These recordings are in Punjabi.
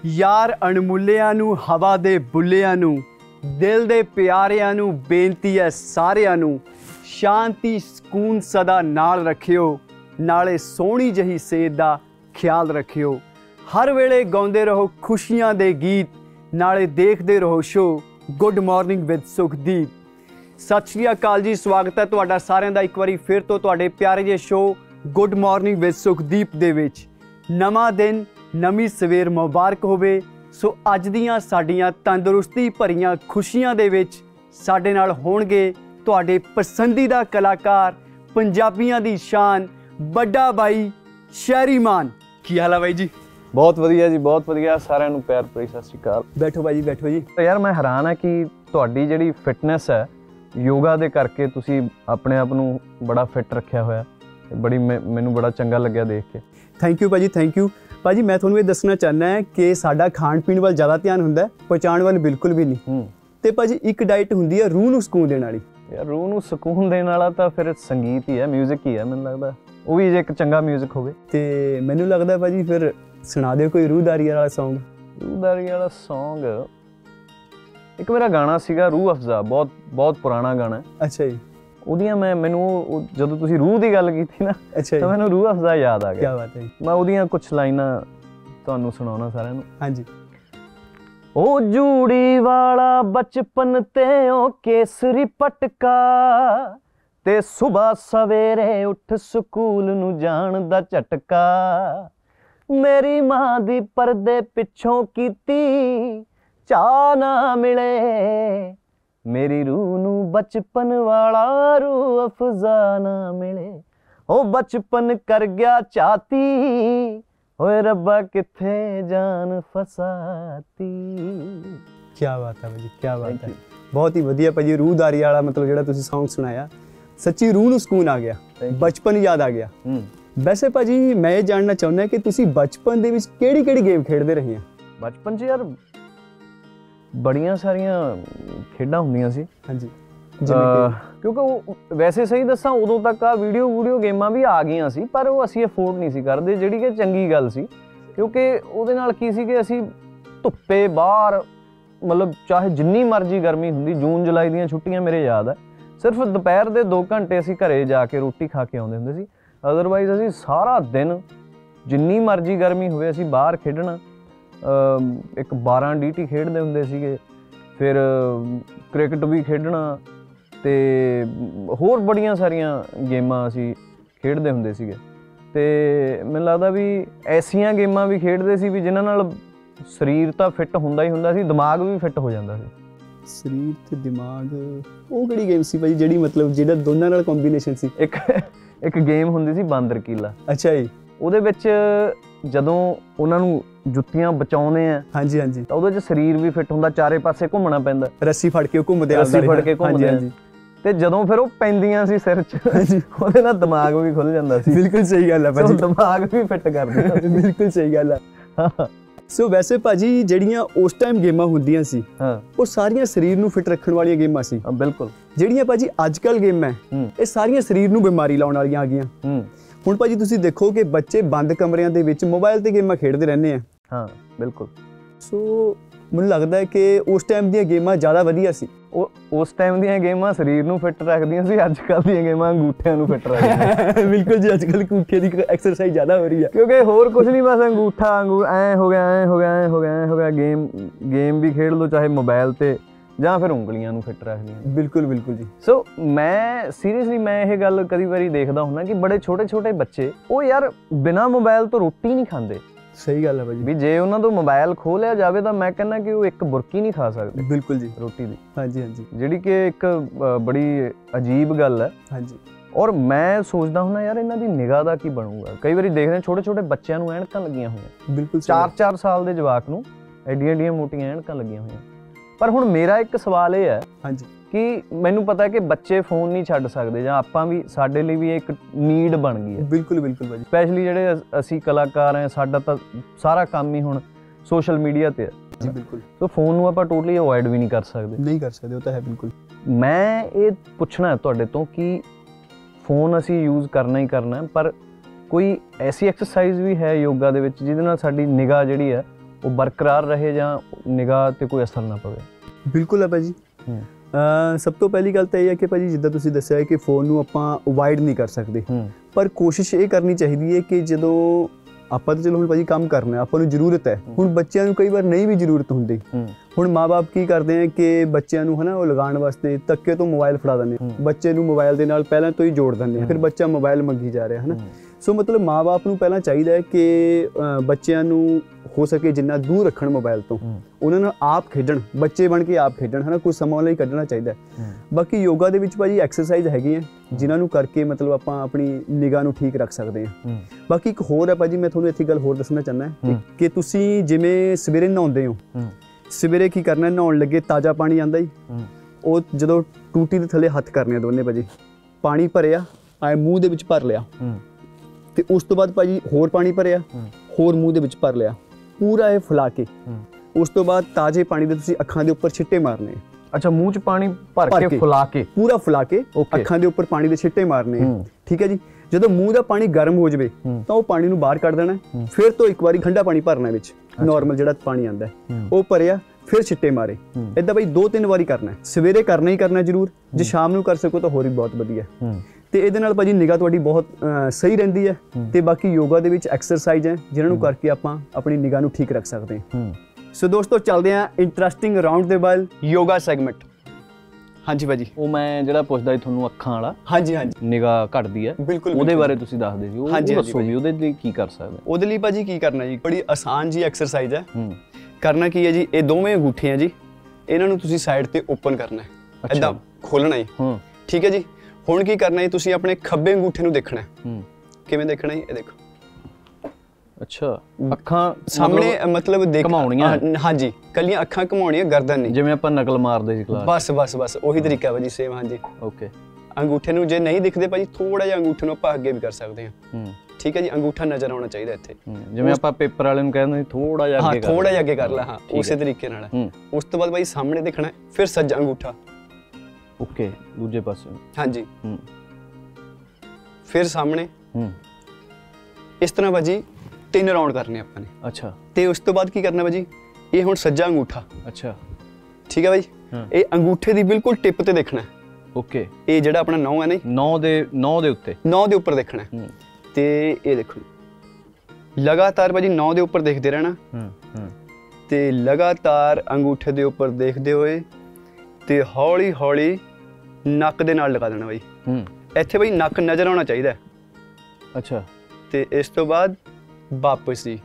यार अणमुल्लिਆਂ ਨੂੰ हवा दे बुल्लिਆਂ ਨੂੰ दिल दे प्यारिਆਂ ਨੂੰ बेनती है सारिਆਂ ਨੂੰ शांति ਸਕੂਨ सदा नाल रखियो नाले सोहनी जही सेहत दा ख्याल रखियो हर वेले गाउंदे रहो खुशियां दे गीत नाले देखदे रहो show good morning with Sukhdeep. Sat Sri अकाल जी, स्वागत है तुहाडा सारिਆਂ ਦਾ ਇੱਕ ਵਾਰੀ फिर तो तुहाडे प्यारे जे show good morning with Sukhdeep दे विच नवां दिन नवीं सवेर मुबारक होवे। सो अज दियां साडियां तंदुरुस्ती भरियां खुशियां दे विच साडे नाल होणगे तुहाडे पसंदीदा कलाकार पंजाबियां दी शान बड़ा बाई शहरी मान। की हाल है बाई जी? बहुत वधिया जी, बहुत वधिया। सारिਆਂ ਨੂੰ प्यार भरी सत श्री अकाल। बैठो बाई जी, बैठो जी। तो यार मैं हैरान है कि तुहाडी जिहड़ी फिटनेस है योगा दे करके तुसी अपने आप नूं बड़ा फिट रखिया होया। बड़ी मैनूं बड़ा चंगा लग्या देख के। थैंक यू भाजी, थैंक यू भाजी। मैं तुहानूं ये दसना चाहना है कि साडा खाण पीण वाल ज़्यादा ध्यान हुंदा है, पहुँचाण वाल बिल्कुल भी नहीं। ते भाजी एक डाइट हुंदी है रूह नूं सकून देण वाली। यार रूह नूं सकून देण वाला तां फिर संगीत ही है, म्यूजिक ही है। मैनूं लगदा ਉਹ ਵੀ ਜੇ ਇੱਕ ਚੰਗਾ ਮਿਊਜ਼ਿਕ ਹੋਵੇ। ਤੇ ਮੈਨੂੰ ਲੱਗਦਾ ਭਾਜੀ ਫਿਰ ਸੁਣਾ ਦਿਓ ਕੋਈ ਰੂਹਦਾਰੀ ਵਾਲਾ ਸੌਂਗ। ਰੂਹਦਾਰੀ ਵਾਲਾ ਸੌਂਗ ਇੱਕ ਮੇਰਾ ਗਾਣਾ ਸੀਗਾ ਰੂਹ ਅਫਜ਼ਾ, ਬਹੁਤ ਪੁਰਾਣਾ ਗਾਣਾ। ਅੱਛਾ ਜੀ। ਉਹਦੀਆਂ ਮੈਨੂੰ ਜਦੋਂ ਤੁਸੀਂ ਰੂਹ ਦੀ ਗੱਲ ਕੀਤੀ ਨਾ, ਅੱਛਾ ਤਾਂ ਮੈਨੂੰ ਰੂਹ ਅਫਜ਼ਾ ਯਾਦ ਆ ਗਿਆ। ਕੀ ਬਾਤ ਹੈ। ਮੈਂ ਉਹਦੀਆਂ ਕੁਝ ਲਾਈਨਾਂ ਤੁਹਾਨੂੰ ਸੁਣਾਉਣਾ ਸਾਰਿਆਂ ਨੂੰ। ਹਾਂਜੀ। ਉਹ ਜੂੜੀ ਵਾਲਾ ਬਚਪਨ ਤੇ ਉਹ ਕੇਸਰੀ ਪਟਕਾ ਤੇ ਸੁਬਾ ਸਵੇਰੇ ਉੱਠ ਸਕੂਲ ਨੂੰ ਜਾਣ ਦਾ ਝਟਕਾ, ਮੇਰੀ ਮਾਂ ਦੀ ਪਰਦੇ ਪਿੱਛੋਂ ਕੀਤੀ ਚਾਹ ਨਾ ਮਿਲੇ, ਮੇਰੀ ਰੂਹ ਨੂੰ ਬਚਪਨ ਵਾਲਾ ਰੂਹ ਅਫਜ਼ਾ ਨਾ ਮਿਲੇ, ਉਹ ਬਚਪਨ ਕਰ ਗਿਆ ਚਾਤੀ, ਓਏ ਰੱਬਾ ਕਿੱਥੇ ਜਾਨ ਫਸਾਤੀ। ਕੀ ਬਾਤ ਹੈ ਭਾਜੀ, ਕੀ ਬਾਤ ਹੈ। ਬਹੁਤ ਹੀ ਵਧੀਆ ਭਾਜੀ। ਰੂਹਦਾਰੀ ਵਾਲਾ ਮਤਲਬ ਜਿਹੜਾ ਤੁਸੀਂ ਸੌਂਗ ਸੁਣਾਇਆ, सच्ची रूह नूं सुकून आ गया, बचपन याद आ गया। वैसे भाजी मैं ये जानना चाहुंदा कि तुसी बचपन दे विच किहड़ी-किहड़ी गेम खेडदे रहे हैं? बचपन च यार बड़ियां सारियां खेडां हुंदियां सी। हाँ जी। क्योंकि वैसे सही दसां उदों तक आ वीडियो गेमां भी आ गईयां सी, पर वो असीं अफोर्ड नहीं सी करदे, जिहड़ी कि चंगी गल सी। क्योंकि ਉਹਦੇ ਨਾਲ ਕੀ ਸੀ ਕਿ ਅਸੀਂ ਧੁੱਪੇ ਬਾਹਰ ਮਤਲਬ ਚਾਹੇ ਜਿੰਨੀ ਮਰਜ਼ੀ ਗਰਮੀ ਹੁੰਦੀ, ਜੂਨ ਜੁਲਾਈ ਦੀਆਂ ਛੁੱਟੀਆਂ ਮੇਰੇ ਯਾਦ ਹੈ, सिर्फ दोपहर के 2 घंटे असीं घरे जाके रोटी खा के आउंदे हुंदे सी। अदरवाइज असीं सारा दिन जिन्नी मर्जी गर्मी होवे असीं बाहर खेडना। एक 12 डीटी खेडदे हुंदे सीगे, फिर क्रिकेट भी खेडना ते होर बड़ियां सारियां गेमां असीं खेडदे हुंदे सीगे। ते मैनूं लगदा भी ऐसियां गेमां भी खेडदे सी भी जिन्हां नाल शरीर तां फिट हुंदा ही हुंदा सी, दिमाग भी फिट हो जांदा सी। शरीर ते दिमाग ਉਹ ਕਿਹੜੀ ਗੇਮ ਸੀ ਭਾਜੀ ਜਿਹੜੀ ਮਤਲਬ ਜਿਹੜਾ ਦੋਨਾਂ ਨਾਲ ਕੰਬੀਨੇਸ਼ਨ ਸੀ? ਇੱਕ ਗੇਮ ਹੁੰਦੀ ਸੀ ਬਾਂਦਰ ਕੀਲਾ। ਅੱਛਾ ਜੀ। ਉਹਦੇ ਵਿੱਚ ਜਦੋਂ ਉਹਨਾਂ ਨੂੰ ਜੁੱਤੀਆਂ ਬਚਾਉਂਦੇ ਆ, ਹਾਂਜੀ ਹਾਂਜੀ, ਤਾਂ ਉਹਦੇ 'ਚ ਸਰੀਰ ਵੀ ਫਿੱਟ ਹੁੰਦਾ, ਚਾਰੇ ਪਾਸੇ ਘੁੰਮਣਾ ਪੈਂਦਾ, ਰੱਸੀ ਫੜ ਕੇ ਘੁੰਮਦੇ ਆ। ਤੇ ਜਦੋਂ ਫਿਰ ਉਹ ਪੈਂਦੀਆਂ ਸੀ ਸਿਰ 'ਚ, ਉਹਦੇ ਨਾਲ ਦਿਮਾਗ ਵੀ ਖੁੱਲ ਜਾਂਦਾ ਸੀ। ਬਿਲਕੁਲ ਸਹੀ ਗੱਲ ਹੈ ਭਾਜੀ, ਦਿਮਾਗ ਵੀ ਫਿੱਟ ਕਰਦੇ। ਬਿਲਕੁਲ ਸਹੀ ਗੱਲ ਹੈ। ਸੋ ਵੈਸੇ ਭਾਜੀ ਜਿਹੜੀਆਂ ਉਸ ਟਾਈਮ ਗੇਮਾਂ ਹੁੰਦੀਆਂ ਸੀ ਉਹ ਸਾਰੀਆਂ ਸਰੀਰ ਨੂੰ ਫਿਟ ਰੱਖਣ ਵਾਲੀਆਂ ਗੇਮਾਂ ਸੀ। ਬਿਲਕੁਲ। ਜਿਹੜੀਆਂ ਭਾਜੀ ਅੱਜ ਕੱਲ੍ਹ ਗੇਮਾਂ ਇਹ ਸਾਰੀਆਂ ਸਰੀਰ ਨੂੰ ਬਿਮਾਰੀ ਲਾਉਣ ਵਾਲੀਆਂ ਆ ਗਈਆਂ। ਹੁਣ ਭਾਜੀ ਤੁਸੀਂ ਦੇਖੋ ਕਿ ਬੱਚੇ ਬੰਦ ਕਮਰਿਆਂ ਦੇ ਵਿੱਚ ਮੋਬਾਈਲ ਤੇ ਗੇਮਾਂ ਖੇਡਦੇ ਰਹਿੰਦੇ ਆ। ਹਾਂ ਬਿਲਕੁਲ। ਸੋ ਮੈਨੂੰ ਲੱਗਦਾ ਹੈ ਕਿ ਉਸ ਟਾਈਮ ਦੀਆਂ ਗੇਮਾਂ ਜ਼ਿਆਦਾ ਵਧੀਆ ਸੀ। ਉਸ ਟਾਈਮ ਦੀਆਂ ਗੇਮਾਂ ਸਰੀਰ ਨੂੰ ਫਿੱਟ ਰੱਖਦੀਆਂ ਸੀ, ਅੱਜ ਕੱਲ੍ਹ ਦੀਆਂ ਗੇਮਾਂ ਅੰਗੂਠਿਆਂ ਨੂੰ ਫਿੱਟ ਰੱਖਦੀਆਂ। ਬਿਲਕੁਲ ਜੀ, ਅੱਜ ਕੱਲ੍ਹ ਅੰਗੂਠੇ ਦੀ ਐਕਸਰਸਾਈਜ਼ ਜ਼ਿਆਦਾ ਹੋ ਰਹੀ ਹੈ। ਕਿਉਂਕਿ ਹੋਰ ਕੁਝ ਨਹੀਂ, ਬਸ ਅੰਗੂਠਾ ਐਂ ਹੋ ਗਿਆ, ਐਂ ਹੋ ਗਿਆ, ਐਂ ਹੋ ਗਿਆ, ਐਂ ਹੋ ਗਿਆ। ਗੇਮ ਵੀ ਖੇਡ ਲਓ ਚਾਹੇ ਮੋਬਾਈਲ ਤੇ, ਜਾਂ ਫਿਰ ਉਂਗਲੀਆਂ ਨੂੰ ਫਿੱਟ ਰੱਖਦੀਆਂ। ਬਿਲਕੁਲ ਬਿਲਕੁਲ ਜੀ। ਸੋ ਮੈਂ ਸੀਰੀਅਸਲੀ ਮੈਂ ਇਹ ਗੱਲ ਕਈ ਵਾਰੀ ਦੇਖਦਾ ਹੁੰਦਾ ਕਿ ਬੜੇ ਛੋਟੇ ਛੋਟੇ ਬੱਚੇ ਉਹ ਯਾਰ ਬਿਨਾਂ ਮੋਬਾਈਲ ਤੋਂ ਰੋਟੀ ਨਹੀਂ ਖਾਂਦੇ। ਸਹੀ ਗੱਲ ਹੈ ਭਾਜੀ। ਵੀ ਜੇ ਉਹਨਾਂ ਤੋਂ ਮੋਬਾਈਲ ਖੋਹ ਲਿਆ ਜਾਵੇ ਤਾਂ ਮੈਂ ਕਹਿੰਦਾ ਕਿ ਉਹ ਇੱਕ ਬੁਰਕੀ ਨਹੀਂ ਖਾ ਸਕਦੇ। ਬਿਲਕੁਲ ਜੀ। ਰੋਟੀ ਦੀ। ਹਾਂਜੀ ਹਾਂਜੀ। ਜਿਹੜੀ ਕਿ ਇੱਕ ਬੜੀ ਅਜੀਬ ਗੱਲ ਹੈ। ਹਾਂਜੀ। ਔਰ ਮੈਂ ਸੋਚਦਾ ਹੁੰਦਾ ਯਾਰ ਇਹਨਾਂ ਦੀ ਨਿਗਾਹ ਦਾ ਕੀ ਬਣੂਗਾ। ਕਈ ਵਾਰੀ ਦੇਖਦੇ ਛੋਟੇ ਛੋਟੇ ਬੱਚਿਆਂ ਨੂੰ ਐਨਕਾਂ ਲੱਗੀਆਂ ਹੋਈਆਂ। ਬਿਲਕੁਲ। 4 ਸਾਲ ਦੇ ਜਵਾਕ ਨੂੰ ਐਡੀਆਂ ਮੋਟੀਆਂ ਐਨਕਾਂ ਲੱਗੀਆਂ ਹੋਈਆਂ। ਪਰ ਹੁਣ ਮੇਰਾ ਇੱਕ ਸਵਾਲ ਇਹ ਹੈ, ਹਾਂਜੀ, ਕਿ ਮੈਨੂੰ ਪਤਾ ਹੈ ਕਿ ਬੱਚੇ ਫੋਨ ਨਹੀਂ ਛੱਡ ਸਕਦੇ, ਜਾਂ ਆਪਾਂ ਵੀ, ਸਾਡੇ ਲਈ ਵੀ ਇੱਕ ਨੀਡ ਬਣ ਗਈ ਹੈ। ਬਿਲਕੁਲ ਬਿਲਕੁਲ ਭਾਜੀ। ਸਪੈਸ਼ਲੀ ਜਿਹੜੇ ਅਸੀਂ ਕਲਾਕਾਰ ਹਾਂ, ਸਾਡਾ ਤਾਂ ਸਾਰਾ ਕੰਮ ਹੀ ਹੁਣ ਸੋਸ਼ਲ ਮੀਡੀਆ ਤੇ ਹੈ। ਜੀ ਬਿਲਕੁਲ। ਸੋ ਫੋਨ ਨੂੰ ਆਪਾਂ ਟੋਟਲੀ ਅਵੋਇਡ ਵੀ ਨਹੀਂ ਕਰ ਸਕਦੇ। ਨਹੀਂ ਕਰ ਸਕਦੇ, ਉਹ ਤਾਂ ਹੈ। ਬਿਲਕੁਲ। ਮੈਂ ਇਹ ਪੁੱਛਣਾ ਤੁਹਾਡੇ ਤੋਂ ਕਿ ਫੋਨ ਅਸੀਂ ਯੂਜ਼ ਕਰਨਾ ਹੀ ਕਰਨਾ, ਪਰ ਕੋਈ ਐਸੀ ਐਕਸਰਸਾਈਜ਼ ਵੀ ਹੈ ਯੋਗਾ ਦੇ ਵਿੱਚ ਜਿਹਦੇ ਨਾਲ ਸਾਡੀ ਨਿਗਾਹ ਜਿਹੜੀ ਹੈ ਉਹ ਬਰਕਰਾਰ ਰਹੇ ਜਾਂ ਨਿਗਾਹ ਤੇ ਕੋਈ ਅਸਰ ਨਾ ਪਵੇ? ਬਿਲਕੁਲ ਹੈ ਭਾਜੀ। ਸਭ ਤੋਂ ਪਹਿਲੀ ਗੱਲ ਤਾਂ ਇਹ ਹੈ ਕਿ ਭਾਜੀ ਜਿੱਦਾਂ ਤੁਸੀਂ ਦੱਸਿਆ ਹੈ ਕਿ ਫੋਨ ਨੂੰ ਆਪਾਂ ਅਵਾਇਡ ਨਹੀਂ ਕਰ ਸਕਦੇ, ਪਰ ਕੋਸ਼ਿਸ਼ ਇਹ ਕਰਨੀ ਚਾਹੀਦੀ ਹੈ ਕਿ ਜਦੋਂ ਆਪਾਂ ਤਾਂ ਚਲੋ ਹੁਣ ਭਾਜੀ ਕੰਮ ਕਰਨਾ, ਆਪਾਂ ਨੂੰ ਜ਼ਰੂਰਤ ਹੈ, ਹੁਣ ਬੱਚਿਆਂ ਨੂੰ ਕਈ ਵਾਰ ਨਹੀਂ ਵੀ ਜ਼ਰੂਰਤ ਹੁੰਦੀ। ਹੁਣ ਮਾਂ-ਬਾਪ ਕੀ ਕਰਦੇ ਆ ਕਿ ਬੱਚਿਆਂ ਨੂੰ ਹਨਾ ਉਹ ਲਗਾਉਣ ਵਾਸਤੇ ਧੱਕੇ ਤੋਂ ਮੋਬਾਈਲ ਫੜਾ ਦਿੰਦੇ, ਬੱਚੇ ਨੂੰ ਮੋਬਾਈਲ ਦੇ ਨਾਲ ਪਹਿਲਾਂ ਤੋਂ ਹੀ ਜੋੜ ਦਿੰਦੇ ਆ, ਫਿਰ ਬੱਚਾ ਮੋਬਾਈਲ ਮੰਗੀ ਜਾ ਰਿਹਾ ਹਨਾ। ਸੋ ਮਤਲਬ ਮਾਂ-ਬਾਪ ਨੂੰ ਪਹਿਲਾਂ ਚਾਹੀਦਾ ਹੈ ਕਿ ਬੱਚਿਆਂ ਨੂੰ ਹੋ ਸਕੇ ਜਿੰਨਾ ਦੂਰ ਰੱਖਣ ਮੋਬਾਈਲ ਤੋਂ, ਉਹਨਾਂ ਨਾਲ ਆਪ ਖੇਡਣ, ਬੱਚੇ ਬਣ ਕੇ ਆਪ ਖੇਡਣ ਹਨਾ, ਕੁਝ ਸਮਾਂ ਲਈ ਕੱਢਣਾ ਚਾਹੀਦਾ। ਬਾਕੀ ਯੋਗਾ ਦੇ ਵਿੱਚ ਭਾਜੀ ਐਕਸਰਸਾਈਜ਼ ਹੈਗੀਆਂ ਜਿਨ੍ਹਾਂ ਨੂੰ ਕਰਕੇ ਮਤਲਬ ਆਪਾਂ ਆਪਣੀ ਨਿਗਾਹ ਨੂੰ ਠੀਕ ਰੱਖ ਸਕਦੇ ਹਾਂ। ਬਾਕੀ ਇੱਕ ਹੋਰ ਹੈ ਭਾਜੀ, ਮੈਂ ਤੁਹਾਨੂੰ ਇੱਥੇ ਗੱਲ ਹੋਰ ਦੱਸਣਾ ਚਾਹੁੰਦਾ ਕਿ ਤੁਸੀਂ ਜਿਵੇਂ ਸਵੇਰੇ ਨਹਾਉਂਦੇ ਹੋ, ਸਵੇਰੇ ਕੀ ਕਰਨਾ, ਨਹਾਉਣ ਲੱਗੇ ਤਾਜ਼ਾ ਪਾਣੀ ਆਉਂਦਾ ਹੀ, ਉਹ ਜਦੋਂ ਟੂਟੀ ਦੇ ਥੱਲੇ ਹੱਥ ਕਰਨੇ ਆ ਦੋਨੇ ਭਾਜੀ, ਪਾਣੀ ਭਰਿਆ ਆਏ ਮੂੰਹ ਦੇ ਵਿੱਚ ਭਰ ਲਿਆ, ਤੇ ਉਸ ਤੋਂ ਬਾਅਦ ਭਾਜੀ ਹੋਰ ਪਾਣੀ ਭਰਿਆ, ਹੋਰ ਮੂੰਹ ਦੇ ਵਿੱਚ ਭਰ ਲਿਆ, ਪੂਰਾ ਇਹ ਫੁਲਾ ਕੇ, ਉਸ ਤੋਂ ਬਾਅਦ ਤਾਜ਼ੇ ਪਾਣੀ ਦੇ ਤੁਸੀਂ ਅੱਖਾਂ ਦੇ ਉੱਪਰ ਛਿੱਟੇ ਮਾਰਨੇ। ਅੱਛਾ, ਮੂੰਹ 'ਚ ਪਾਣੀ ਭਰ ਕੇ ਫੁਲਾ ਕੇ, ਪੂਰਾ ਫੁਲਾ ਕੇ ਅੱਖਾਂ ਦੇ ਉੱਪਰ ਪਾਣੀ ਦੇ ਛਿੱਟੇ ਮਾਰਨੇ, ਠੀਕ ਹੈ ਜੀ। ਜਦੋਂ ਮੂੰਹ ਦਾ ਪਾਣੀ ਗਰਮ ਹੋ ਜਾਵੇ ਤਾਂ ਉਹ ਪਾਣੀ ਨੂੰ ਬਾਹਰ ਕੱਢ ਦੇਣਾ, ਫਿਰ ਤੋਂ ਇੱਕ ਵਾਰੀ ਠੰਡਾ ਪਾਣੀ ਭਰਨਾ ਵਿੱਚ, ਨਾਰਮਲ ਜਿਹੜਾ ਪਾਣੀ ਆਉਂਦਾ ਉਹ ਭਰਿਆ, ਫਿਰ ਛਿੱਟੇ ਮਾਰੇ। ਏਦਾਂ ਬਈ 2-3 ਵਾਰੀ ਕਰਨਾ, ਸਵੇਰੇ ਕਰਨਾ ਹੀ ਕਰਨਾ ਜ਼ਰੂਰ, ਜੇ ਸ਼ਾਮ ਨੂੰ ਕਰ ਸਕੋ ਤਾਂ ਹੋਰ ਵੀ ਬਹੁਤ ਵਧੀਆ। ਤੇ ਇਹਦੇ ਨਾਲ ਭਾਜੀ ਨਿਗਾਹ ਤੁਹਾਡੀ ਬਹੁਤ ਸਹੀ ਰਹਿੰਦੀ ਹੈ। ਤੇ ਬਾਕੀ ਯੋਗਾ ਦੇ ਵਿੱਚ ਐਕਸਰਸਾਈਜ਼ ਹੈ ਜਿਨ੍ਹਾਂ ਨੂੰ ਕਰਕੇ ਆਪਾਂ ਆਪਣੀ ਨਿਗਾਹ ਨੂੰ ਠੀਕ ਰੱਖ ਸਕਦੇ ਹਾਂ। ਸੋ ਦੋਸਤੋ ਚੱਲਦੇ ਹਾਂ ਇੰਟਰਸਟਿੰਗ ਰਾਉਂਡ ਦੇ ਵੱਲ, ਯੋਗਾ ਸੈਗਮੈਂਟ। ਹਾਂਜੀ ਭਾਜੀ, ਉਹ ਮੈਂ ਜਿਹੜਾ ਪੁੱਛਦਾ ਸੀ ਤੁਹਾਨੂੰ ਅੱਖਾਂ ਵਾਲਾ, ਹਾਂਜੀ ਹਾਂਜੀ, ਨਿਗਾਹ ਘਟਦੀ ਹੈ, ਬਿਲਕੁਲ ਉਹਦੇ ਬਾਰੇ ਤੁਸੀਂ ਦੱਸਦੇ ਸੀ, ਉਹ ਦੱਸੋ ਵੀ ਉਹਦੇ ਲਈ ਕੀ ਕਰ ਸਕਦੇ? ਉਹਦੇ ਲਈ ਭਾਜੀ ਕੀ ਕਰਨਾ ਜੀ, ਬੜੀ ਆਸਾਨ ਜੀ ਐਕਸਰਸਾਈਜ਼ ਹੈ। ਕਰਨਾ ਕੀ ਹੈ ਜੀ, ਇਹ ਦੋਵੇਂ ਅੰਗੂਠੀਆਂ ਜੀ, ਇਹਨਾਂ ਨੂੰ ਤੁਸੀਂ ਸਾਈਡ ਤੇ ਓਪਨ ਕਰਨਾ ਹੈ, ਏਦਾਂ ਖੋਲਣਾ ਜੀ, ਠੀਕ ਹੈ ਜੀ। ਹੁਣ ਕੀ ਕਰਨਾ ਹੈ, ਤੁਸੀਂ ਆਪਣੇ ਖੱਬੇ ਅੰਗੂਠੇ ਨੂੰ ਦੇਖਣਾ ਹੈ। ਕਿਵੇਂ ਦੇਖਣਾ ਹੈ, ਇਹ ਦੇਖੋ। ਅੱਛਾ, ਅੱਖਾਂ ਸਾਹਮਣੇ ਮਤਲਬ ਦੇਖ ਘਮਾਉਣੀਆਂ? ਹਾਂਜੀ, ਕੱਲੀਆਂ ਅੱਖਾਂ ਘਮਾਉਣੀਆਂ, ਗਰਦਨ ਨਹੀਂ, ਜਿਵੇਂ ਆਪਾਂ ਨਕਲ ਮਾਰਦੇ ਸੀ ਕਲਾਸ। ਬਸ ਉਹੀ ਤਰੀਕਾ ਭਾਜੀ, ਸੇਮ। ਹਾਂਜੀ ਓਕੇ। ਅੰਗੂਠੇ ਨੂੰ ਜੇ ਨਹੀਂ ਦਿਖਦੇ ਭਾਜੀ, ਥੋੜਾ ਜਿਹਾ ਅੰਗੂਠੇ ਨੂੰ ਆਪਾਂ ਅੱਗੇ ਵੀ ਕਰ ਸਕਦੇ ਹਾਂ, ਠੀਕ ਹੈ ਜੀ। ਅੰਗੂਠਾ ਨਜ਼ਰ ਆਉਣਾ ਚਾਹੀਦਾ ਇੱਥੇ, ਜਿਵੇਂ ਆਪਾਂ ਪੇਪਰ ਵਾਲੇ ਨੂੰ ਕਹਿੰਦੇ ਥੋੜਾ ਜਿਹਾ ਅੱਗੇ, ਥੋੜਾ ਜਿਹਾ ਅੱਗੇ ਕਰ ਲੈ, ਹਾਂ ਉਸੇ ਤਰੀਕੇ ਨਾਲ। ਉਸ ਤੋਂ ਬਾਅਦ ਭਾਈ ਸਾਹਮਣੇ ਦੇਖਣਾ, ਫਿਰ ਸੱਜਾ ਅੰਗੂਠਾ, ਓਕੇ, ਦੂਜੇ ਪਾਸੇ, ਹਾਂਜੀ, ਫਿਰ ਸਾਹਮਣੇ, ਇਸ ਤਰ੍ਹਾਂ ਭਾਜੀ 3 ਰਾਉਂਡ ਕਰਨੇ ਆਪਾਂ ਨੇ। ਅੱਛਾ, ਤੇ ਉਸ ਤੋਂ ਬਾਅਦ ਕੀ ਕਰਨਾ ਭਾਜੀ, ਇਹ ਹੁਣ ਸੱਜਾ ਅੰਗੂਠਾ, ਅੱਛਾ ਠੀਕ ਹੈ ਭਾਈ, ਇਹ ਅੰਗੂਠੇ ਦੀ ਬਿਲਕੁਲ ਟਿਪ ਤੇ ਦੇਖਣਾ, ਓਕੇ। ਇਹ ਜਿਹੜਾ ਆਪਣਾ 9 ਹੈ ਨਾ, 9 ਦੇ ਉੱਪਰ ਦੇਖਣਾ, ਤੇ ਇਹ ਦੇਖੋ ਲਗਾਤਾਰ ਭਾਜੀ 9 ਦੇ ਉੱਪਰ ਦੇਖਦੇ ਰਹਿਣਾ, ਤੇ ਲਗਾਤਾਰ ਅੰਗੂਠੇ ਦੇ ਉੱਪਰ ਦੇਖਦੇ ਹੋਏ ਤੇ ਹੌਲੀ ਹੌਲੀ ਨੱਕ ਦੇ ਨਾਲ ਲਗਾ ਦੇਣਾ ਬਾਈ। ਇੱਥੇ ਬਾਈ ਨੱਕ ਨਜ਼ਰ ਆਉਣਾ ਚਾਹੀਦਾ। ਅੱਛਾ, ਤੇ ਇਸ ਤੋਂ ਬਾਅਦ ਵਾਪਸ ਜੀ,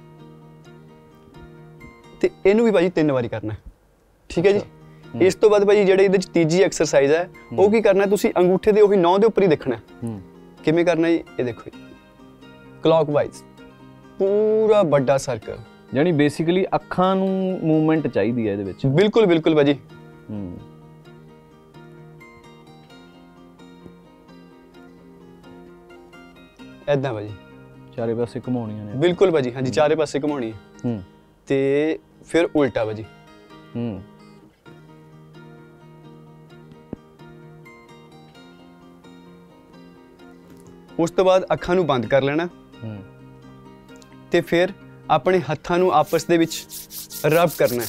ਤੇ ਇਹਨੂੰ ਵੀ ਭਾਜੀ 3 ਵਾਰੀ ਕਰਨਾ, ਠੀਕ ਹੈ ਜੀ। ਇਸ ਤੋਂ ਬਾਅਦ ਭਾਜੀ ਜਿਹੜੇ ਇਹਦੇ ਚ ਤੀਜੀ ਐਕਸਰਸਾਈਜ਼ ਹੈ, ਉਹ ਕੀ ਕਰਨਾ, ਤੁਸੀਂ ਅੰਗੂਠੇ ਦੇ ਉਹੀ 9 ਦੇ ਉੱਪਰ ਹੀ ਦੇਖਣਾ। ਕਿਵੇਂ ਕਰਨਾ ਜੀ, ਇਹ ਦੇਖੋ ਜੀ, ਕਲੌਕਵਾਈਜ਼, ਪੂਰਾ ਵੱਡਾ ਸਰਕਲ, ਯਾਨੀ ਬੇਸਿਕਲੀ ਅੱਖਾਂ ਨੂੰ ਮੂਵਮੈਂਟ ਚਾਹੀਦੀ ਹੈ ਇਹਦੇ ਵਿੱਚ। ਬਿਲਕੁਲ ਬਿਲਕੁਲ ਭਾਜੀ। ਏਦਾਂ ਭਾਜੀ ਚਾਰੇ ਪਾਸੇ ਘੁਮਾਉਣੀਆਂ ਨੇ। ਬਿਲਕੁਲ ਭਾਜੀ, ਹਾਂਜੀ, ਚਾਰੇ ਪਾਸੇ ਘੁਮਾਉਣੀ ਹੈ। ਤੇ ਫਿਰ ਉਲਟਾ ਭਾਜੀ। ਉਸ ਤੋਂ ਬਾਅਦ ਅੱਖਾਂ ਨੂੰ ਬੰਦ ਕਰ ਲੈਣਾ, ਤੇ ਫਿਰ ਆਪਣੇ ਹੱਥਾਂ ਨੂੰ ਆਪਸ ਦੇ ਵਿੱਚ ਰਬ ਕਰਨਾ,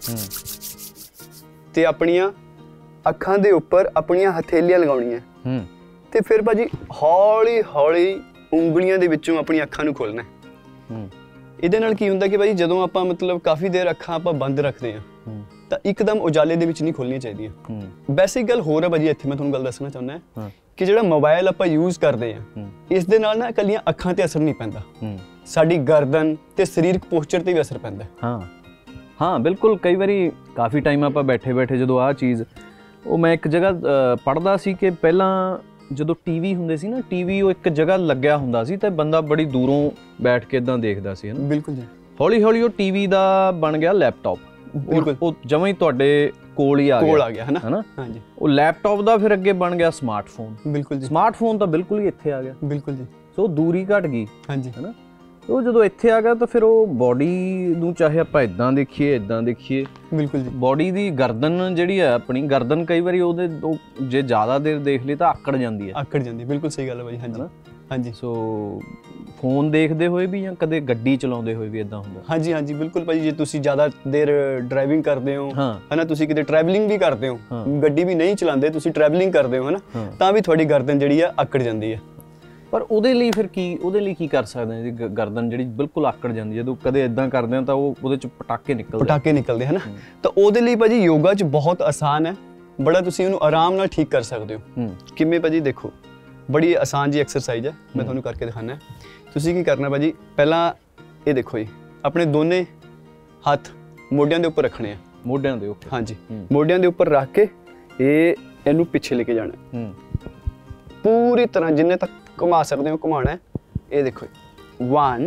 ਤੇ ਆਪਣੀਆਂ ਅੱਖਾਂ ਦੇ ਉੱਪਰ ਆਪਣੀਆਂ ਹਥੇਲੀਆਂ ਲਗਾਉਣੀਆਂ, ਤੇ ਫਿਰ ਭਾਜੀ ਹੌਲੀ ਹੌਲੀ ਉਂਗਲੀਆਂ ਦੇ ਵਿੱਚੋਂ ਆਪਣੀਆਂ ਅੱਖਾਂ ਨੂੰ ਖੋਲਣਾ। ਇਹਦੇ ਨਾਲ ਕੀ ਹੁੰਦਾ ਕਿ ਭਾਜੀ ਜਦੋਂ ਆਪਾਂ ਮਤਲਬ ਕਾਫੀ ਦੇਰ ਅੱਖਾਂ ਆਪਾਂ ਬੰਦ ਰੱਖਦੇ ਹਾਂ ਤਾਂ ਇੱਕਦਮ ਉਜਾਲੇ ਦੇ ਵਿੱਚ ਨਹੀਂ ਖੋਲਣੀਆਂ ਚਾਹੀਦੀਆਂ। ਵੈਸੇ ਇੱਕ ਗੱਲ ਹੋਰ ਹੈ ਭਾਜੀ, ਇੱਥੇ ਮੈਂ ਤੁਹਾਨੂੰ ਗੱਲ ਦੱਸਣਾ ਚਾਹੁੰਦਾ ਕਿ ਜਿਹੜਾ ਮੋਬਾਈਲ ਆਪਾਂ ਯੂਜ਼ ਕਰਦੇ ਹਾਂ, ਇਸ ਦੇ ਨਾਲ ਨਾ ਇਕੱਲੀਆਂ ਅੱਖਾਂ ਤੇ ਅਸਰ ਨਹੀਂ ਪੈਂਦਾ, ਸਾਡੀ ਗਰਦਨ ਤੇ ਸਰੀਰਕ ਪੋਸਚਰ ਤੇ ਵੀ ਅਸਰ ਪੈਂਦਾ। ਹਾਂ ਬਿਲਕੁਲ। ਕਈ ਵਾਰੀ ਕਾਫੀ ਟਾਈਮ ਆਪਾਂ ਬੈਠੇ ਜਦੋਂ ਆਹ ਚੀਜ਼, ਉਹ ਮੈਂ ਇੱਕ ਜਗ੍ਹਾ ਪੜ੍ਹਦਾ ਸੀ ਕਿ ਪਹਿਲਾਂ ਜਦੋਂ ਟੀਵੀ ਹੁੰਦੇ ਸੀ ਨਾ, ਟੀਵੀ ਉਹ ਇੱਕ ਜਗ੍ਹਾ ਲੱਗਿਆ ਹੁੰਦਾ ਸੀ ਤੇ ਬੰਦਾ ਬੜੀ ਦੂਰੋਂ ਬੈਠ ਕੇ ਇਦਾਂ ਦੇਖਦਾ ਸੀ, ਹਨਾ। ਬਿਲਕੁਲ ਜੀ। ਹੌਲੀ ਹੌਲੀ ਉਹ ਟੀਵੀ ਦਾ ਬਣ ਗਿਆ ਲੈਪਟਾਪ, ਉਹ ਜਮਾਂ ਹੀ ਤੁਹਾਡੇ ਕੋਲ ਹੀ ਆ ਗਿਆ, ਹਨਾ। ਹਾਂਜੀ, ਉਹ ਲੈਪਟਾਪ ਦਾ ਫਿਰ ਅੱਗੇ ਬਣ ਗਿਆ ਸਮਾਰਟਫੋਨ। ਬਿਲਕੁਲ ਜੀ। ਸਮਾਰਟਫੋਨ ਤਾਂ ਬਿਲਕੁਲ ਹੀ ਇੱਥੇ ਆ ਗਿਆ। ਬਿਲਕੁਲ ਜੀ। ਸੋ ਦੂਰੀ ਘਟ ਗਈ। ਹਾਂਜੀ, ਹਨਾ। ਉਹ ਜਦੋਂ ਇੱਥੇ ਆ ਗਿਆ ਤਾਂ ਫਿਰ ਉਹ ਬੋਡੀ ਨੂੰ ਚਾਹੇ ਆਪਾਂ ਇਦਾਂ ਦੇਖੀਏ, ਬਿਲਕੁਲ ਜੀ, ਬੋਡੀ ਦੀ ਗਰਦਨ ਜਿਹੜੀ ਹੈ ਆਪਣੀ ਗਰਦਨ, ਕਈ ਵਾਰੀ ਉਹਦੇ ਜੇ ਜ਼ਿਆਦਾ ਦੇਰ ਦੇਖ ਲਈ ਤਾਂ ਆਕੜ ਜਾਂਦੀ ਹੈ। ਬਿਲਕੁਲ ਸਹੀ ਗੱਲ ਹੈ ਬਾਈ। ਹਾਂਜੀ, ਹਾਂਜੀ। ਸੋ ਫੋਨ ਦੇਖਦੇ ਹੋਏ ਵੀ ਜਾਂ ਕਦੇ ਗੱਡੀ ਚਲਾਉਂਦੇ ਹੋਏ ਵੀ ਇਦਾਂ ਹੁੰਦਾ? ਹਾਂਜੀ ਹਾਂਜੀ ਬਿਲਕੁਲ ਭਾਜੀ, ਜੇ ਤੁਸੀਂ ਜ਼ਿਆਦਾ ਦੇਰ ਡਰਾਈਵਿੰਗ ਕਰਦੇ ਹੋ ਹਨਾ, ਤੁਸੀਂ ਕਿਤੇ ਟਰੈਵਲਿੰਗ ਵੀ ਕਰਦੇ ਹੋ, ਗੱਡੀ ਵੀ ਨਹੀਂ ਚਲਾਉਂਦੇ, ਤੁਸੀਂ ਟਰੈਵਲਿੰਗ ਕਰਦੇ ਹੋ ਹਨਾ, ਤਾਂ ਵੀ ਤੁਹਾਡੀ ਗਰਦਨ ਜਿਹੜੀ ਆ ਆਕੜ ਜਾਂਦੀ ਹੈ। ਪਰ ਉਹਦੇ ਲਈ ਫਿਰ ਉਹਦੇ ਲਈ ਕੀ ਕਰ ਸਕਦੇ ਹਾਂ ਜੀ? ਗਰਦਨ ਜਿਹੜੀ ਬਿਲਕੁਲ ਆਕੜ ਜਾਂਦੀ, ਜਦੋਂ ਕਦੇ ਇਦਾਂ ਕਰਦੇ ਆ ਤਾਂ ਉਹਦੇ ਚ ਪਟਾਕੇ ਨਿਕਲਦੇ ਹਨਾ। ਤਾਂ ਉਹਦੇ ਲਈ ਭਾਜੀ ਯੋਗਾ ਚ ਬਹੁਤ ਆਸਾਨ ਹੈ, ਬੜਾ ਤੁਸੀਂ ਉਹਨੂੰ ਆਰਾਮ ਨਾਲ ਠੀਕ ਕਰ ਸਕਦੇ ਹੋ। ਕਿਵੇਂ ਭਾਜੀ? ਦੇਖੋ, ਬੜੀ ਆਸਾਨ ਜੀ ਐਕਸਰਸਾਈਜ਼ ਹੈ, ਮੈਂ ਤੁਹਾਨੂੰ ਕਰਕੇ ਦਿਖਾਣਾ। ਤੁਸੀਂ ਕੀ ਕਰਨਾ ਭਾਜੀ, ਪਹਿਲਾਂ ਇਹ ਦੇਖੋ ਜੀ, ਆਪਣੇ ਦੋਨੇ ਹੱਥ ਮੋਢਿਆਂ ਦੇ ਉੱਪਰ ਰੱਖਣੇ ਆ। ਮੋਢਿਆਂ ਦੇ ਉੱਪਰ? ਹਾਂਜੀ, ਮੋਢਿਆਂ ਦੇ ਉੱਪਰ ਰੱਖ ਕੇ ਇਹਨੂੰ ਪਿੱਛੇ ਲੈ ਕੇ ਜਾਣਾ, ਪੂਰੀ ਤਰ੍ਹਾਂ ਜਿੰਨੇ ਤੱਕ ਘੁਮਾ ਸਕਦੇ ਹੋ ਘੁਮਾਉਣਾ ਹੈ। ਇਹ ਦੇਖੋ 1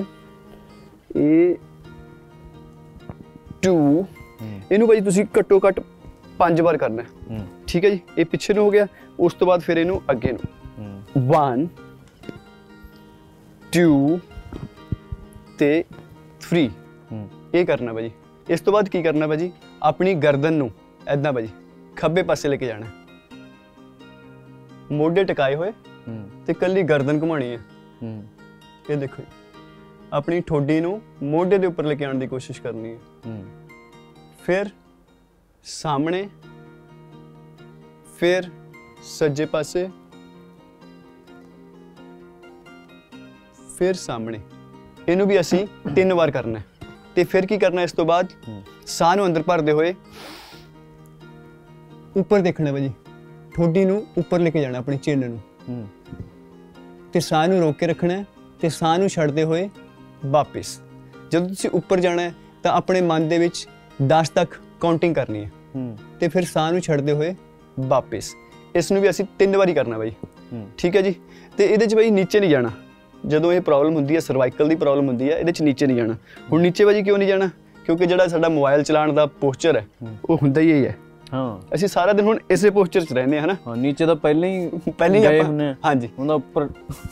2 ਇਹਨੂੰ ਭਾਜੀ ਤੁਸੀਂ ਘੱਟੋ ਘੱਟ 5 ਵਾਰ ਕਰਨਾ ਹੈ, ਠੀਕ ਹੈ ਜੀ। ਇਹ ਪਿੱਛੇ ਨੂੰ ਹੋ ਗਿਆ, ਉਸ ਤੋਂ ਬਾਅਦ ਫਿਰ ਇਹਨੂੰ ਅੱਗੇ ਨੂੰ 1 2 ਤੇ 3 ਇਹ ਕਰਨਾ ਭਾਜੀ। ਇਸ ਤੋਂ ਬਾਅਦ ਕੀ ਕਰਨਾ ਭਾਜੀ, ਆਪਣੀ ਗਰਦਨ ਨੂੰ ਏਦਾਂ ਭਾਜੀ ਖੱਬੇ ਪਾਸੇ ਲੈ ਕੇ ਜਾਣਾ, ਮੋਢੇ ਟਿਕਾਏ ਹੋਏ ਤੇ ਕੱਲੀ ਗਰਦਨ ਘੁਮਾਣੀ ਹੈ। ਇਹ ਦੇਖੋ ਆਪਣੀ ਠੋਡੀ ਨੂੰ ਮੋਢੇ ਦੇ ਉੱਪਰ ਲੈ ਕੇ ਆਉਣ ਦੀ ਕੋਸ਼ਿਸ਼ ਕਰਨੀ ਹੈ। ਫਿਰ ਸਾਹਮਣੇ, ਫਿਰ ਸੱਜੇ ਪਾਸੇ, ਫਿਰ ਸਾਹਮਣੇ। ਇਹਨੂੰ ਵੀ ਅਸੀਂ 3 ਵਾਰ ਕਰਨਾ ਹੈ। ਤੇ ਫਿਰ ਕੀ ਕਰਨਾ, ਇਸ ਤੋਂ ਬਾਅਦ ਸਾਹ ਨੂੰ ਅੰਦਰ ਭਰਦੇ ਹੋਏ ਉੱਪਰ ਦੇਖਣਾ ਭਾਜੀ, ਠੋਡੀ ਨੂੰ ਉੱਪਰ ਲੈ ਕੇ ਜਾਣਾ ਆਪਣੀ ਚਿੰਨ ਨੂੰ, ਤੇ ਸਾਹ ਨੂੰ ਰੋਕ ਕੇ ਰੱਖਣਾ ਤੇ ਸਾਹ ਨੂੰ ਛੱਡਦੇ ਹੋਏ ਵਾਪਿਸ। ਜਦੋਂ ਤੁਸੀਂ ਉੱਪਰ ਜਾਣਾ ਹੈ ਤਾਂ ਆਪਣੇ ਮਨ ਦੇ ਵਿੱਚ 10 ਤੱਕ ਕਾਊਂਟਿੰਗ ਕਰਨੀ ਹੈ ਤੇ ਫਿਰ ਸਾਹ ਨੂੰ ਛੱਡਦੇ ਹੋਏ ਵਾਪਿਸ। ਇਸ ਨੂੰ ਵੀ ਅਸੀਂ 3 ਵਾਰੀ ਕਰਨਾ ਬਾਈ, ਠੀਕ ਹੈ ਜੀ। ਤੇ ਇਹਦੇ 'ਚ ਬਾਈ ਨੀਚੇ ਨਹੀਂ ਜਾਣਾ। ਜਦੋਂ ਇਹ ਪ੍ਰੋਬਲਮ ਹੁੰਦੀ ਹੈ, ਸਰਵਾਈਕਲ ਦੀ ਪ੍ਰੋਬਲਮ ਹੁੰਦੀ ਹੈ, ਇਹਦੇ 'ਚ ਨੀਚੇ ਨਹੀਂ ਜਾਣਾ। ਹੁਣ ਨੀਚੇ ਭਾਜੀ ਕਿਉਂ ਨਹੀਂ ਜਾਣਾ? ਕਿਉਂਕਿ ਜਿਹੜਾ ਸਾਡਾ ਮੋਬਾਈਲ ਚਲਾਉਣ ਦਾ ਪੋਸਚਰ ਹੈ ਉਹ ਹੁੰਦਾ ਹੀ ਹੈ। ਅਸੀਂ ਸਾਰਾ ਦਿਨ ਹੁਣ ਇਸੇ ਪੋਸਚਰ 'ਚ ਰਹਿੰਦੇ ਹਾਂ ਨਾ। ਨੀਚੇ ਤਾਂ ਪਹਿਲਾਂ ਹੀ ਗਏ ਹੁੰਦੇ। ਹਾਂਜੀ, ਹੁੰਦਾ ਉੱਪਰ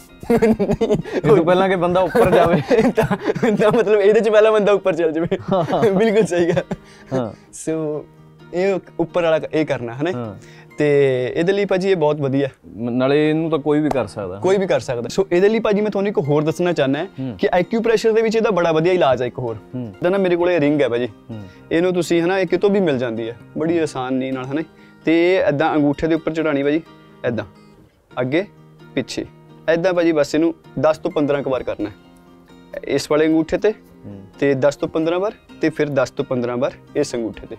ਇਹ ਤੋਂ ਪਹਿਲਾਂ ਕਿ ਬੰਦਾ ਉੱਪਰ ਜਾਵੇ ਤਾਂ ਮਤਲਬ ਇਹਦੇ 'ਚ ਪਹਿਲਾਂ ਬੰਦਾ ਉੱਪਰ ਚੱਲ ਜਾਵੇ। ਬਿਲਕੁਲ ਸਹੀ ਗੱਲ। ਸੋ ਇਹ ਉੱਪਰ ਵਾਲਾ ਇਹ ਕਰਨਾ ਹੈ ਨਾ। ਤੇ ਇਹਦੇ ਲਈ ਭਾਜੀ ਇਹ ਬਹੁਤ ਵਧੀਆ, ਨਾਲੇ ਇਹਨੂੰ ਤਾਂ ਕੋਈ ਵੀ ਕਰ ਸਕਦਾ, ਸੋ ਇਹਦੇ ਲਈ ਭਾਜੀ ਮੈਂ ਤੁਹਾਨੂੰ ਇੱਕ ਹੋਰ ਦੱਸਣਾ ਚਾਹੁੰਦਾ ਕਿ ਐਕਿਊਪ੍ਰੈਸ਼ਰ ਦੇ ਵਿੱਚ ਇਹਦਾ ਬੜਾ ਵਧੀਆ ਇਲਾਜ ਹੈ। ਇੱਕ ਹੋਰ ਤਾਂ ਨਾ ਮੇਰੇ ਕੋਲ ਇਹ ਰਿੰਗ ਹੈ ਭਾਜੀ, ਇਹਨੂੰ ਤੁਸੀਂ ਹਨਾ ਇਹ ਕਿਤੋਂ ਵੀ ਮਿਲ ਜਾਂਦੀ ਹੈ ਬੜੀ ਆਸਾਨੀ ਨਾਲ ਹਨਾ। ਤੇ ਏਦਾਂ ਅੰਗੂਠੇ ਦੇ ਉੱਪਰ ਚੜਾਣੀ ਭਾਜੀ, ਏਦਾਂ ਅੱਗੇ ਪਿੱਛੇ ਏਦਾਂ ਭਾਜੀ, ਬਸ ਇਹਨੂੰ 10 ਤੋਂ 15 ਕੁ ਵਾਰ ਕਰਨਾ ਹੈ ਇਸ ਵਾਲੇ ਅੰਗੂਠੇ ਤੇ 10 ਤੋਂ 15 ਵਾਰ, ਤੇ ਫਿਰ 10 ਤੋਂ 15 ਵਾਰ ਇਸ ਅੰਗੂਠੇ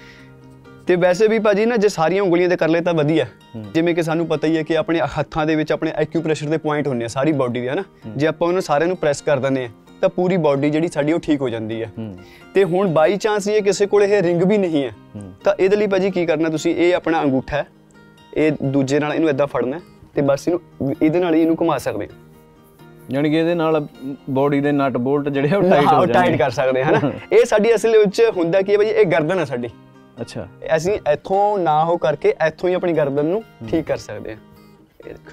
ਤੇ ਵੈਸੇ ਵੀ ਭਾਜੀ ਨਾ ਜੇ ਸਾਰੀਆਂ ਉਂਗਲੀਆਂ ਤੇ ਕਰ ਲਏ ਤਾਂ ਵਧੀਆ। ਜਿਵੇਂ ਕਿ ਸਾਨੂੰ ਪਤਾ ਹੀ ਹੈ ਕਿ ਆਪਣੇ ਹੱਥਾਂ ਦੇ ਵਿੱਚ ਆਪਣੇ ਐਕਿਊਪ੍ਰੈਸ਼ਰ ਦੇ ਪੁਆਇੰਟ ਹੁੰਦੇ ਆ ਸਾਰੀ ਬਾਡੀ ਦੇ ਹਨਾ। ਜੇ ਆਪਾਂ ਉਹਨਾਂ ਸਾਰਿਆਂ ਨੂੰ ਪ੍ਰੈਸ ਕਰ ਦਿੰਦੇ ਆ ਤਾਂ ਪੂਰੀ ਬਾਡੀ ਜਿਹੜੀ ਸਾਡੀ ਉਹ ਠੀਕ ਹੋ ਜਾਂਦੀ ਹੈ। ਤੇ ਹੁਣ ਬਾਈ ਚਾਂਸ ਇਹ ਕਿਸੇ ਕੋਲ ਇਹ ਰਿੰਗ ਵੀ ਨਹੀਂ ਹੈ ਤਾਂ ਇਹਦੇ ਲਈ ਭਾਜੀ ਕੀ ਕਰਨਾ, ਤੁਸੀਂ ਇਹ ਆਪਣਾ ਅੰਗੂਠਾ ਹੈ, ਇਹ ਦੂਜੇ ਨਾਲ ਇਹਨੂੰ ਏਦਾਂ ਫੜਨਾ ਤੇ ਬਸ ਇਹਨੂੰ ਇਹਦੇ ਨਾਲ ਹੀ ਇਹਨੂੰ ਘੁਮਾ ਸਕਦੇ ਆ। ਯਾਨੀ ਕਿ ਇਹਦੇ ਨਾਲ ਬਾਡੀ ਦੇ ਨਟ ਬੋਲਟ ਜਿਹੜੇ ਉਹ ਟਾਈਟ ਕਰ ਸਕਦੇ ਆ ਹਨਾ। ਇਹ ਸਾਡੀ ਅਸਲ ਵਿੱਚ ਹੁੰਦਾ ਕੀ ਹੈ ਭਾਜੀ, ਇਹ ਗਰਦਨ ਹੈ ਸਾਡੀ। ਅੱਛਾ, ਅਸੀਂ ਇੱਥੋਂ ਨਾ ਹੋ ਕਰਕੇ ਇੱਥੋਂ ਹੀ ਆਪਣੀ ਗਰਦਨ ਨੂੰ ਠੀਕ ਕਰ ਸਕਦੇ ਆ। ਇਹ ਦੇਖੋ।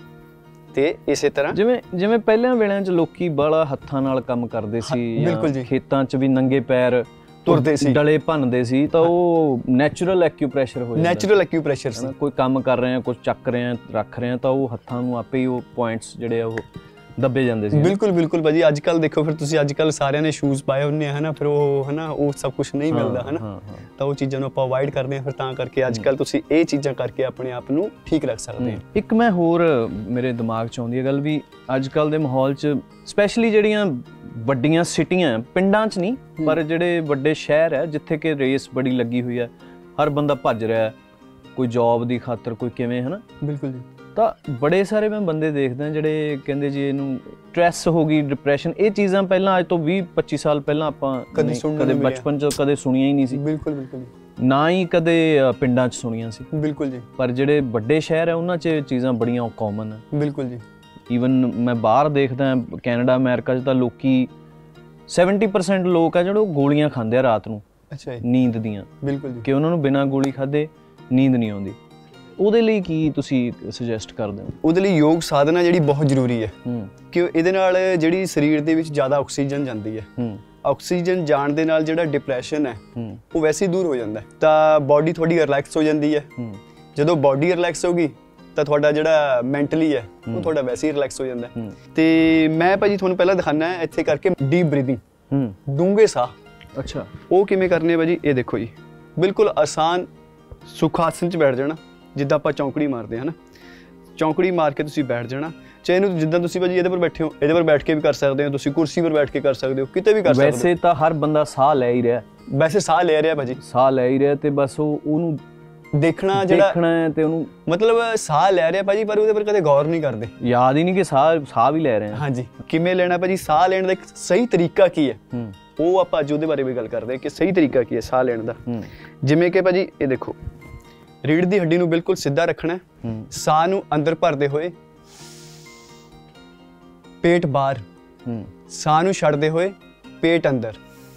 ਤੇ ਇਸੇ ਤਰ੍ਹਾਂ ਜਿਵੇਂ ਪਹਿਲਾਂ ਵੇਲਿਆਂ 'ਚ ਲੋਕੀ ਬਾਲਾ ਹੱਥਾਂ ਨਾਲ ਕੰਮ ਕਰਦੇ ਸੀ, ਖੇਤਾਂ 'ਚ ਵੀ ਨੰਗੇ ਪੈਰ ਤੁਰਦੇ ਸੀ, ਡਲੇ ਭੰਨਦੇ ਸੀ, ਤਾਂ ਉਹ ਨੈਚੁਰਲ ਐਕਿਊਪ੍ਰੈਸ਼ਰ ਹੋ ਜਾਂਦਾ। ਨੈਚੁਰਲ ਐਕਿਊਪ੍ਰੈਸ਼ਰ ਸੀ। ਕੋਈ ਕੰਮ ਕਰ ਰਹੇ ਆ, ਕੁਝ ਚੱਕ ਰਹੇ ਆ, ਰੱਖ ਰਹੇ ਆ, ਤਾਂ ਉਹ ਹੱਥਾਂ ਨੂੰ ਆਪੇ ਹੀ ਉਹ ਪੁਆਇੰਟਸ ਜਿਹੜੇ ਆ ਉਹ ਦੱਬੇ ਜਾਂਦੇ ਸੀ। ਬਿਲਕੁਲ ਬਿਲਕੁਲ ਭਾਜੀ। ਅੱਜ ਕੱਲ ਦੇਖੋ ਫਿਰ ਤੁਸੀਂ, ਅੱਜ ਕੱਲ ਸਾਰਿਆਂ ਨੇ ਸ਼ੂਜ਼ ਪਾਏ ਹੁੰਦੇ ਆ ਹਨਾ, ਫਿਰ ਉਹ ਹਨਾ ਉਹ ਸਭ ਕੁਝ ਨਹੀਂ ਮਿਲਦਾ ਹਨਾ, ਤਾਂ ਉਹ ਚੀਜ਼ਾਂ ਨੂੰ ਆਪਾਂ ਅਵਾਇਡ ਕਰਦੇ ਆ। ਫਿਰ ਤਾਂ ਕਰਕੇ ਅੱਜ ਕੱਲ ਤੁਸੀਂ ਇਹ ਚੀਜ਼ਾਂ ਕਰਕੇ ਆਪਣੇ ਆਪ ਨੂੰ ਠੀਕ ਰੱਖ ਸਕਦੇ ਆ। ਇੱਕ ਮੈਂ ਹੋਰ ਮੇਰੇ ਦਿਮਾਗ 'ਚ ਆਉਂਦੀ ਹੈ ਗੱਲ ਵੀ, ਅੱਜ ਕੱਲ ਦੇ ਮਾਹੌਲ 'ਚ ਸਪੈਸ਼ਲੀ ਜਿਹੜੀਆਂ ਵੱਡੀਆਂ ਸਿਟੀਆਂ, ਪਿੰਡਾਂ 'ਚ ਨਹੀਂ ਪਰ ਜਿਹੜੇ ਵੱਡੇ ਸ਼ਹਿਰ ਹੈ ਜਿੱਥੇ ਕਿ ਰੇਸ ਬੜੀ ਲੱਗੀ ਹੋਈ ਹੈ, ਹਰ ਬੰਦਾ ਭੱਜ ਰਿਹਾ, ਕੋਈ ਜੌਬ ਦੀ ਖਾਤਰ, ਕੋਈ ਕਿਵੇਂ ਹਨਾ। ਬਿਲਕੁਲ ਜੀ। ਤਾਂ ਬੜੇ ਸਾਰੇ ਮੈਂ ਬੰਦੇ ਦੇਖਦਾ ਜਿਹੜੇ ਕਹਿੰਦੇ ਜੀ ਇਹਨੂੰ ਸਟ੍ਰੈਸ ਹੋ ਗਈ, ਡਿਪਰੈਸ਼ਨ, ਇਹ ਚੀਜ਼ਾਂ ਪਹਿਲਾਂ ਅੱਜ ਤੋਂ 20-25 ਸਾਲ ਪਹਿਲਾਂ ਆਪਾਂ ਕਦੇ ਬਚਪਨ 'ਚ ਕਦੇ ਸੁਣੀਆਂ ਹੀ ਨਹੀਂ ਸੀ। ਬਿਲਕੁਲ ਬਿਲਕੁਲ। ਨਾ ਹੀ ਕਦੇ ਪਿੰਡਾਂ 'ਚ ਸੁਣੀਆਂ ਸੀ। ਬਿਲਕੁਲ ਜੀ। ਪਰ ਜਿਹੜੇ ਵੱਡੇ ਸ਼ਹਿਰ ਹੈ ਉਹਨਾਂ 'ਚ ਚੀਜ਼ਾਂ ਬੜੀਆਂ ਕਾਮਨ ਹੈ। ਬਿਲਕੁਲ ਜੀ। ਈਵਨ ਮੈਂ ਬਾਹਰ ਦੇਖਦਾ ਕੈਨੇਡਾ, ਅਮਰੀਕਾ 'ਚ ਤਾਂ ਲੋਕੀ 70% ਲੋਕ ਆ ਜਿਹੜੇ ਉਹ ਗੋਲੀਆਂ ਖਾਂਦੇ ਆ ਰਾਤ ਨੂੰ। ਅੱਛਾ ਜੀ। ਨੀਂਦ ਦੀਆਂ। ਬਿਲਕੁਲ ਜੀ। ਕਿ ਉਹਨਾਂ ਨੂੰ ਬਿਨਾਂ ਗੋਲੀ ਖਾਦੇ ਨੀਂਦ ਨਹੀਂ ਆਉਂਦੀ। ਉਹਦੇ ਲਈ ਕੀ ਤੁਸੀਂ ਸੁਜੈਸਟ ਕਰਦੇ ਹੋ? ਉਹਦੇ ਲਈ ਯੋਗ ਸਾਧਨਾ ਜਿਹੜੀ ਬਹੁਤ ਜ਼ਰੂਰੀ ਹੈ ਕਿ ਇਹਦੇ ਨਾਲ ਜਿਹੜੀ ਸਰੀਰ ਦੇ ਵਿੱਚ ਜ਼ਿਆਦਾ ਆਕਸੀਜਨ ਜਾਂਦੀ ਹੈ। ਆਕਸੀਜਨ ਜਾਣ ਦੇ ਨਾਲ ਜਿਹੜਾ ਡਿਪਰੈਸ਼ਨ ਹੈ ਉਹ ਵੈਸੇ ਹੀ ਦੂਰ ਹੋ ਜਾਂਦਾ ਹੈ, ਤਾਂ ਬਾਡੀ ਥੋੜੀ ਰਿਲੈਕਸ ਹੋ ਜਾਂਦੀ ਹੈ। ਜਦੋਂ ਬਾਡੀ ਰਿਲੈਕਸ ਹੋਗੀ ਤਾਂ ਤੁਹਾਡਾ ਜਿਹੜਾ ਮੈਂਟਲੀ ਹੈ ਉਹ ਤੁਹਾਡਾ ਵੈਸੇ ਹੀ ਰਿਲੈਕਸ ਹੋ ਜਾਂਦਾ। ਤੇ ਮੈਂ ਭਾਜੀ ਤੁਹਾਨੂੰ ਪਹਿਲਾਂ ਦਿਖਾਣਾ ਹੈ ਇੱਥੇ ਕਰਕੇ ਡੀਪ ਬਰੀਥਿੰਗ, ਡੂੰਘੇ ਸਾਹ। ਅੱਛਾ, ਉਹ ਕਿਵੇਂ ਕਰਨੇ ਭਾਜੀ? ਇਹ ਦੇਖੋ ਜੀ, ਬਿਲਕੁਲ ਆਸਾਨ ਸੁਖ ਆਸਨ 'ਚ ਬੈਠ ਜਾਣਾ, ਜਿੱਦਾਂ ਆਪਾਂ ਚੌਂਕੜੀ ਮਾਰਦੇ ਹਾਂ ਨਾ, ਚੌਂਕੜੀ ਮਾਰ ਕੇ ਤੁਸੀਂ ਬੈਠ ਜਾਣਾ। ਚਾਹੇ ਇਹਨੂੰ ਜਿੱਦਾਂ ਤੁਸੀਂ ਭਾਜੀ ਇਹਦੇ ਪਰ ਬੈਠੇ ਹੋ, ਇਹਦੇ ਪਰ ਬੈਠ ਕੇ ਵੀ ਕਰ ਸਕਦੇ ਹੋ, ਤੁਸੀਂ ਕੁਰਸੀ ਪਰ ਬੈਠ ਕੇ ਕਰ ਸਕਦੇ ਹੋ, ਕਿਤੇ ਵੀ ਕਰ ਸਕਦੇ ਹੋ। ਵੈਸੇ ਤਾਂ ਹਰ ਬੰਦਾ ਸਾਹ ਲੈ ਹੀ ਰਿਹਾ, ਵੈਸੇ ਸਾਹ ਲੈ ਰਿਹਾ ਭਾਜੀ, ਸਾਹ ਲੈ ਹੀ ਰਿਹਾ, ਤੇ ਬਸ ਉਹਨੂੰ ਦੇਖਣਾ ਜਿਹੜਾ ਦੇਖਣਾ ਹੈ ਤੇ ਉਹਨੂੰ ਮਤਲਬ ਸਾਹ ਲੈ ਰਿਹਾ ਭਾਜੀ, ਪਰ ਉਹਦੇ ਪਰ ਕਦੇ ਗੌਰ ਨਹੀਂ ਕਰਦੇ, ਯਾਦ ਹੀ ਨਹੀਂ ਕਿ ਸਾਹ ਵੀ ਲੈ ਰਹੇ ਹਾਂ। ਹਾਂਜੀ, ਕਿਵੇਂ ਲੈਣਾ ਭਾਜੀ? ਸਾਹ ਲੈਣ ਦਾ ਇੱਕ ਸਹੀ ਤਰੀਕਾ ਕੀ ਹੈ, ਉਹ ਆਪਾਂ ਅੱਜ ਉਹਦੇ ਬਾਰੇ ਵੀ ਗੱਲ ਕਰਦੇ ਹਾਂ ਕਿ ਸਹੀ ਤਰੀਕਾ ਕੀ ਹੈ ਸਾਹ ਲੈਣ ਦਾ। ਜਿਵੇਂ ਕਿ ਭਾਜੀ ਇਹ ਦੇਖੋ, ਰੀੜ੍ਹ ਦੀ ਹੱਡੀ ਨੂੰ ਬਿਲਕੁਲ ਸਿੱਧਾ ਰੱਖਣਾ, ਸਾਹ ਨੂੰ ਅੰਦਰ ਭਰਦੇ ਹੋਏ ਪੇਟ ਬਾਹਰ, ਸਾਹ ਨੂੰ ਛੱਡਦੇ ਹੋਏ ਪੇਟ ਅੰਦਰ।